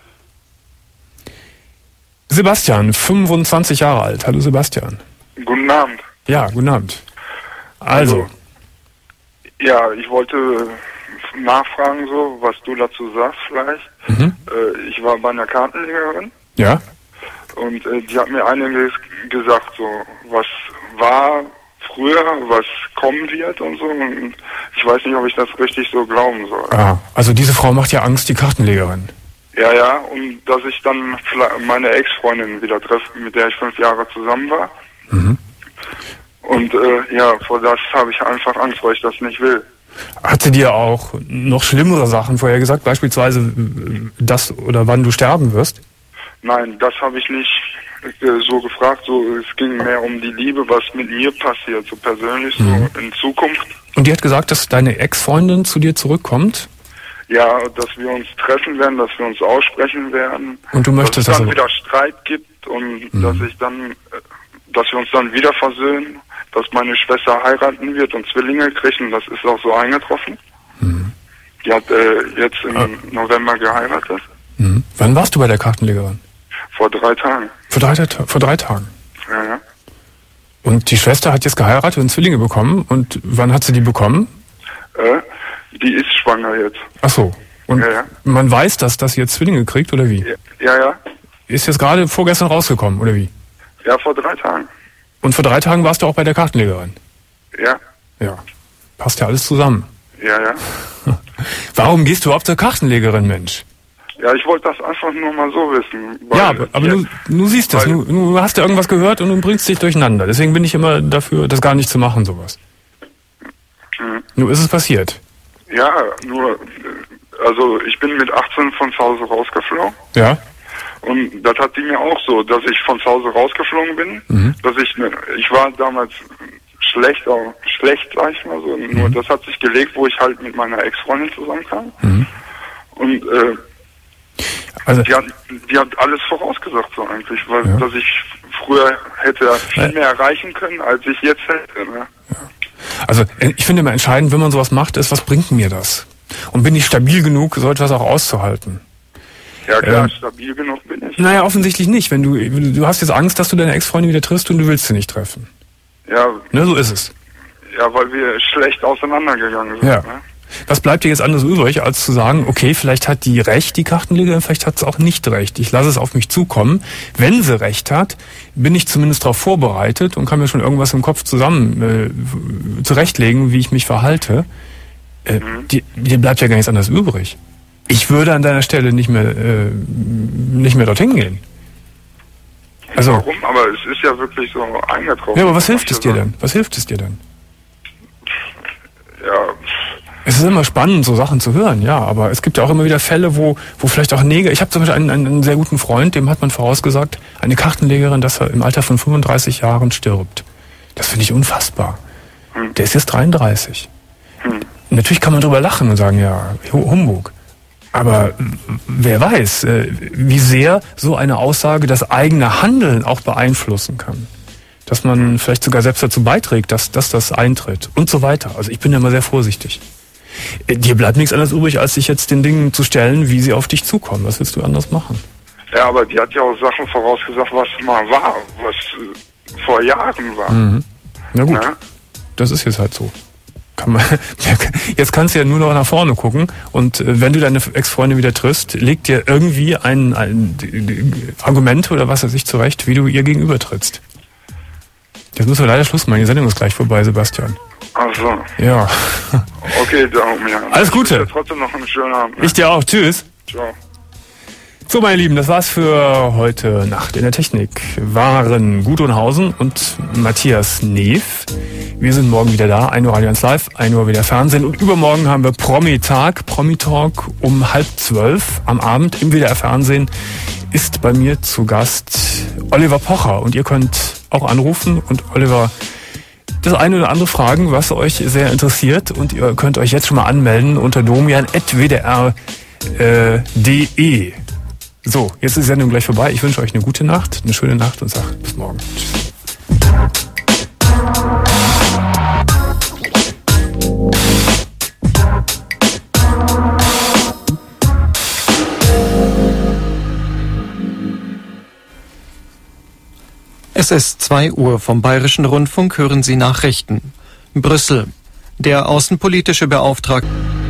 S2: Sebastian, fünfundzwanzig Jahre alt. Hallo Sebastian.
S9: Guten Abend.
S2: Ja, guten Abend. Also.
S9: Ja, ich wollte nachfragen, so, was du dazu sagst vielleicht.
S2: Mhm.
S9: Äh, ich war bei einer Kartenlegerin.
S2: Ja?
S9: Und äh, die hat mir einiges gesagt, so, was war früher, was kommen wird und so. Und ich weiß nicht, ob ich das richtig so glauben soll.
S2: Ah, also diese Frau macht ja Angst, die Kartenlegerin.
S9: Ja, ja, und dass ich dann meine Ex-Freundin wieder treffe, mit der ich fünf Jahre zusammen war.
S2: Mhm.
S9: Und äh, ja, vor das habe ich einfach Angst, weil ich das nicht will.
S2: Hat sie dir auch noch schlimmere Sachen vorher gesagt, beispielsweise das oder wann du sterben wirst?
S9: Nein, das habe ich nicht äh, so gefragt. So, es ging mehr um die Liebe, was mit mir passiert, so persönlich,
S2: Mhm.
S9: so in Zukunft.
S2: Und die hat gesagt, dass deine Ex-Freundin zu dir zurückkommt?
S9: Ja, dass wir uns treffen werden, dass wir uns aussprechen werden.
S2: Und du möchtest,
S9: dass es dann
S2: dass
S9: wieder Streit gibt und
S2: Mhm.
S9: dass ich dann, äh, dass wir uns dann wieder versöhnen, dass meine Schwester heiraten wird und Zwillinge kriegen. Und das ist auch so eingetroffen.
S2: Mhm.
S9: Die hat äh, jetzt im
S2: Ah.
S9: November geheiratet.
S2: Mhm. Wann warst du bei der Kartenlegerin?
S9: Vor drei Tagen.
S2: Vor drei, Ta- vor drei Tagen.
S9: Ja, ja.
S2: Und die Schwester hat jetzt geheiratet und Zwillinge bekommen. Und wann hat sie die bekommen?
S9: Äh, die ist schwanger jetzt.
S2: Ach so. Und
S9: Ja, ja.
S2: man weiß, dass das jetzt Zwillinge kriegt, oder wie?
S9: Ja, ja.
S2: Ist jetzt gerade vorgestern rausgekommen, oder wie?
S9: Ja, vor drei Tagen.
S2: Und vor drei Tagen warst du auch bei der Kartenlegerin?
S9: Ja,
S2: Ja. Passt ja alles zusammen.
S9: ja, ja.
S2: Warum gehst du überhaupt zur Kartenlegerin, Mensch?
S9: Ja, ich wollte das einfach nur mal so wissen. weil
S2: Ja, aber, aber du, du siehst das, du, du hast ja irgendwas gehört und du bringst dich durcheinander. Deswegen bin ich immer dafür, das gar nicht zu machen, sowas.
S9: Mhm.
S2: Nur ist es passiert.
S9: Ja, nur, äh, also ich bin mit achtzehn von zu Hause rausgeflogen.
S2: Ja?
S9: Und das hat die mir auch so, dass ich von zu Hause rausgeflogen bin.
S2: Mhm.
S9: Dass ich, ne, ich war damals schlecht, auch schlecht, sag ich mal so.
S2: Mhm.
S9: Nur das hat sich gelegt, wo ich halt mit meiner Ex-Freundin zusammenkam.
S2: Mhm.
S9: Und äh,
S2: Also,
S9: die, hat, die hat alles vorausgesagt so eigentlich, weil
S2: Ja.
S9: dass ich früher hätte viel
S2: Äh.
S9: mehr erreichen können, als ich jetzt hätte. Ne?
S2: also ich finde immer entscheidend, wenn man sowas macht, ist, was bringt mir das? Und bin ich stabil genug, so etwas auch auszuhalten?
S9: Ja klar,
S2: Ähm.
S9: stabil genug bin ich.
S2: Naja, offensichtlich nicht. Wenn du, du hast jetzt Angst, dass du deine Ex-Freundin wieder triffst und du willst sie nicht treffen.
S9: Ja,
S2: Ne, so ist es.
S9: ja, weil wir schlecht auseinandergegangen sind.
S2: Ja.
S9: Ne?
S2: Was bleibt dir jetzt anderes übrig, als zu sagen, okay, vielleicht hat die recht, die Kartenlegerin, vielleicht hat sie auch nicht recht. Ich lasse es auf mich zukommen. Wenn sie recht hat, bin ich zumindest darauf vorbereitet und kann mir schon irgendwas im Kopf zusammen äh, zurechtlegen, wie ich mich verhalte. Äh,
S9: Mhm.
S2: die, dir bleibt ja gar nichts anderes übrig. Ich würde an deiner Stelle nicht mehr, äh, nicht mehr dorthin gehen. Also,
S9: Warum? Aber es ist ja wirklich so eingetroffen.
S2: ja, aber was hilft es dir denn? Was hilft es dir denn?
S9: Ja,
S2: Es ist immer spannend, so Sachen zu hören, ja, aber es gibt ja auch immer wieder Fälle, wo, wo vielleicht auch Neger. Ich habe zum Beispiel einen, einen sehr guten Freund, dem hat man vorausgesagt, eine Kartenlegerin, dass er im Alter von fünfunddreißig Jahren stirbt. Das finde ich unfassbar.
S9: Hm.
S2: Der ist jetzt dreiunddreißig.
S9: Hm.
S2: Natürlich kann man drüber lachen und sagen, ja, Humbug. Aber wer weiß, äh, wie sehr so eine Aussage das eigene Handeln auch beeinflussen kann. Dass man vielleicht sogar selbst dazu beiträgt, dass, dass das eintritt und so weiter. Also ich bin ja immer sehr vorsichtig. Äh, Dir bleibt nichts anderes übrig, als sich jetzt den Dingen zu stellen, wie sie auf dich zukommen. Was willst du anders machen?
S9: ja, aber die hat ja auch Sachen vorausgesagt, was mal war, was äh, vor Jahren war.
S2: Mhm. Na gut,
S9: Ja?
S2: das ist jetzt halt so. Kann man, jetzt kannst du ja nur noch nach vorne gucken und äh, wenn du deine Ex-Freundin wieder triffst, leg dir irgendwie ein, ein d- d- Argument oder was weiß ich zurecht, wie du ihr gegenüber trittst. Jetzt müssen wir leider Schluss machen, die Sendung ist gleich vorbei, Sebastian.
S9: Ach so.
S2: Ja.
S9: Okay, darum, ja.
S2: Alles Gute.
S9: Ich wünsche dir trotzdem noch einen schönen Abend. Ne?
S2: Ich dir auch. Tschüss.
S9: Ciao.
S2: So, meine Lieben, das war's für heute Nacht. In der Technik waren Gudrun Hausen und Matthias Neef. Wir sind morgen wieder da, ein Uhr Radio eins Live, ein Uhr wieder Fernsehen. Und übermorgen haben wir Promi-Tag, Promi-Talk um halb zwölf am Abend im W D R Fernsehen. Ist bei mir zu Gast Oliver Pocher. Und ihr könnt auch anrufen und Oliver das eine oder andere fragen, was euch sehr interessiert. Und ihr könnt euch jetzt schon mal anmelden unter domian at w d r punkt d e. So, jetzt ist die Sendung gleich vorbei. Ich wünsche euch eine gute Nacht, eine schöne Nacht und sage bis morgen. Tschüss.
S10: Es ist zwei Uhr. Vom Bayerischen Rundfunk hören Sie Nachrichten. Brüssel. Der außenpolitische Beauftragte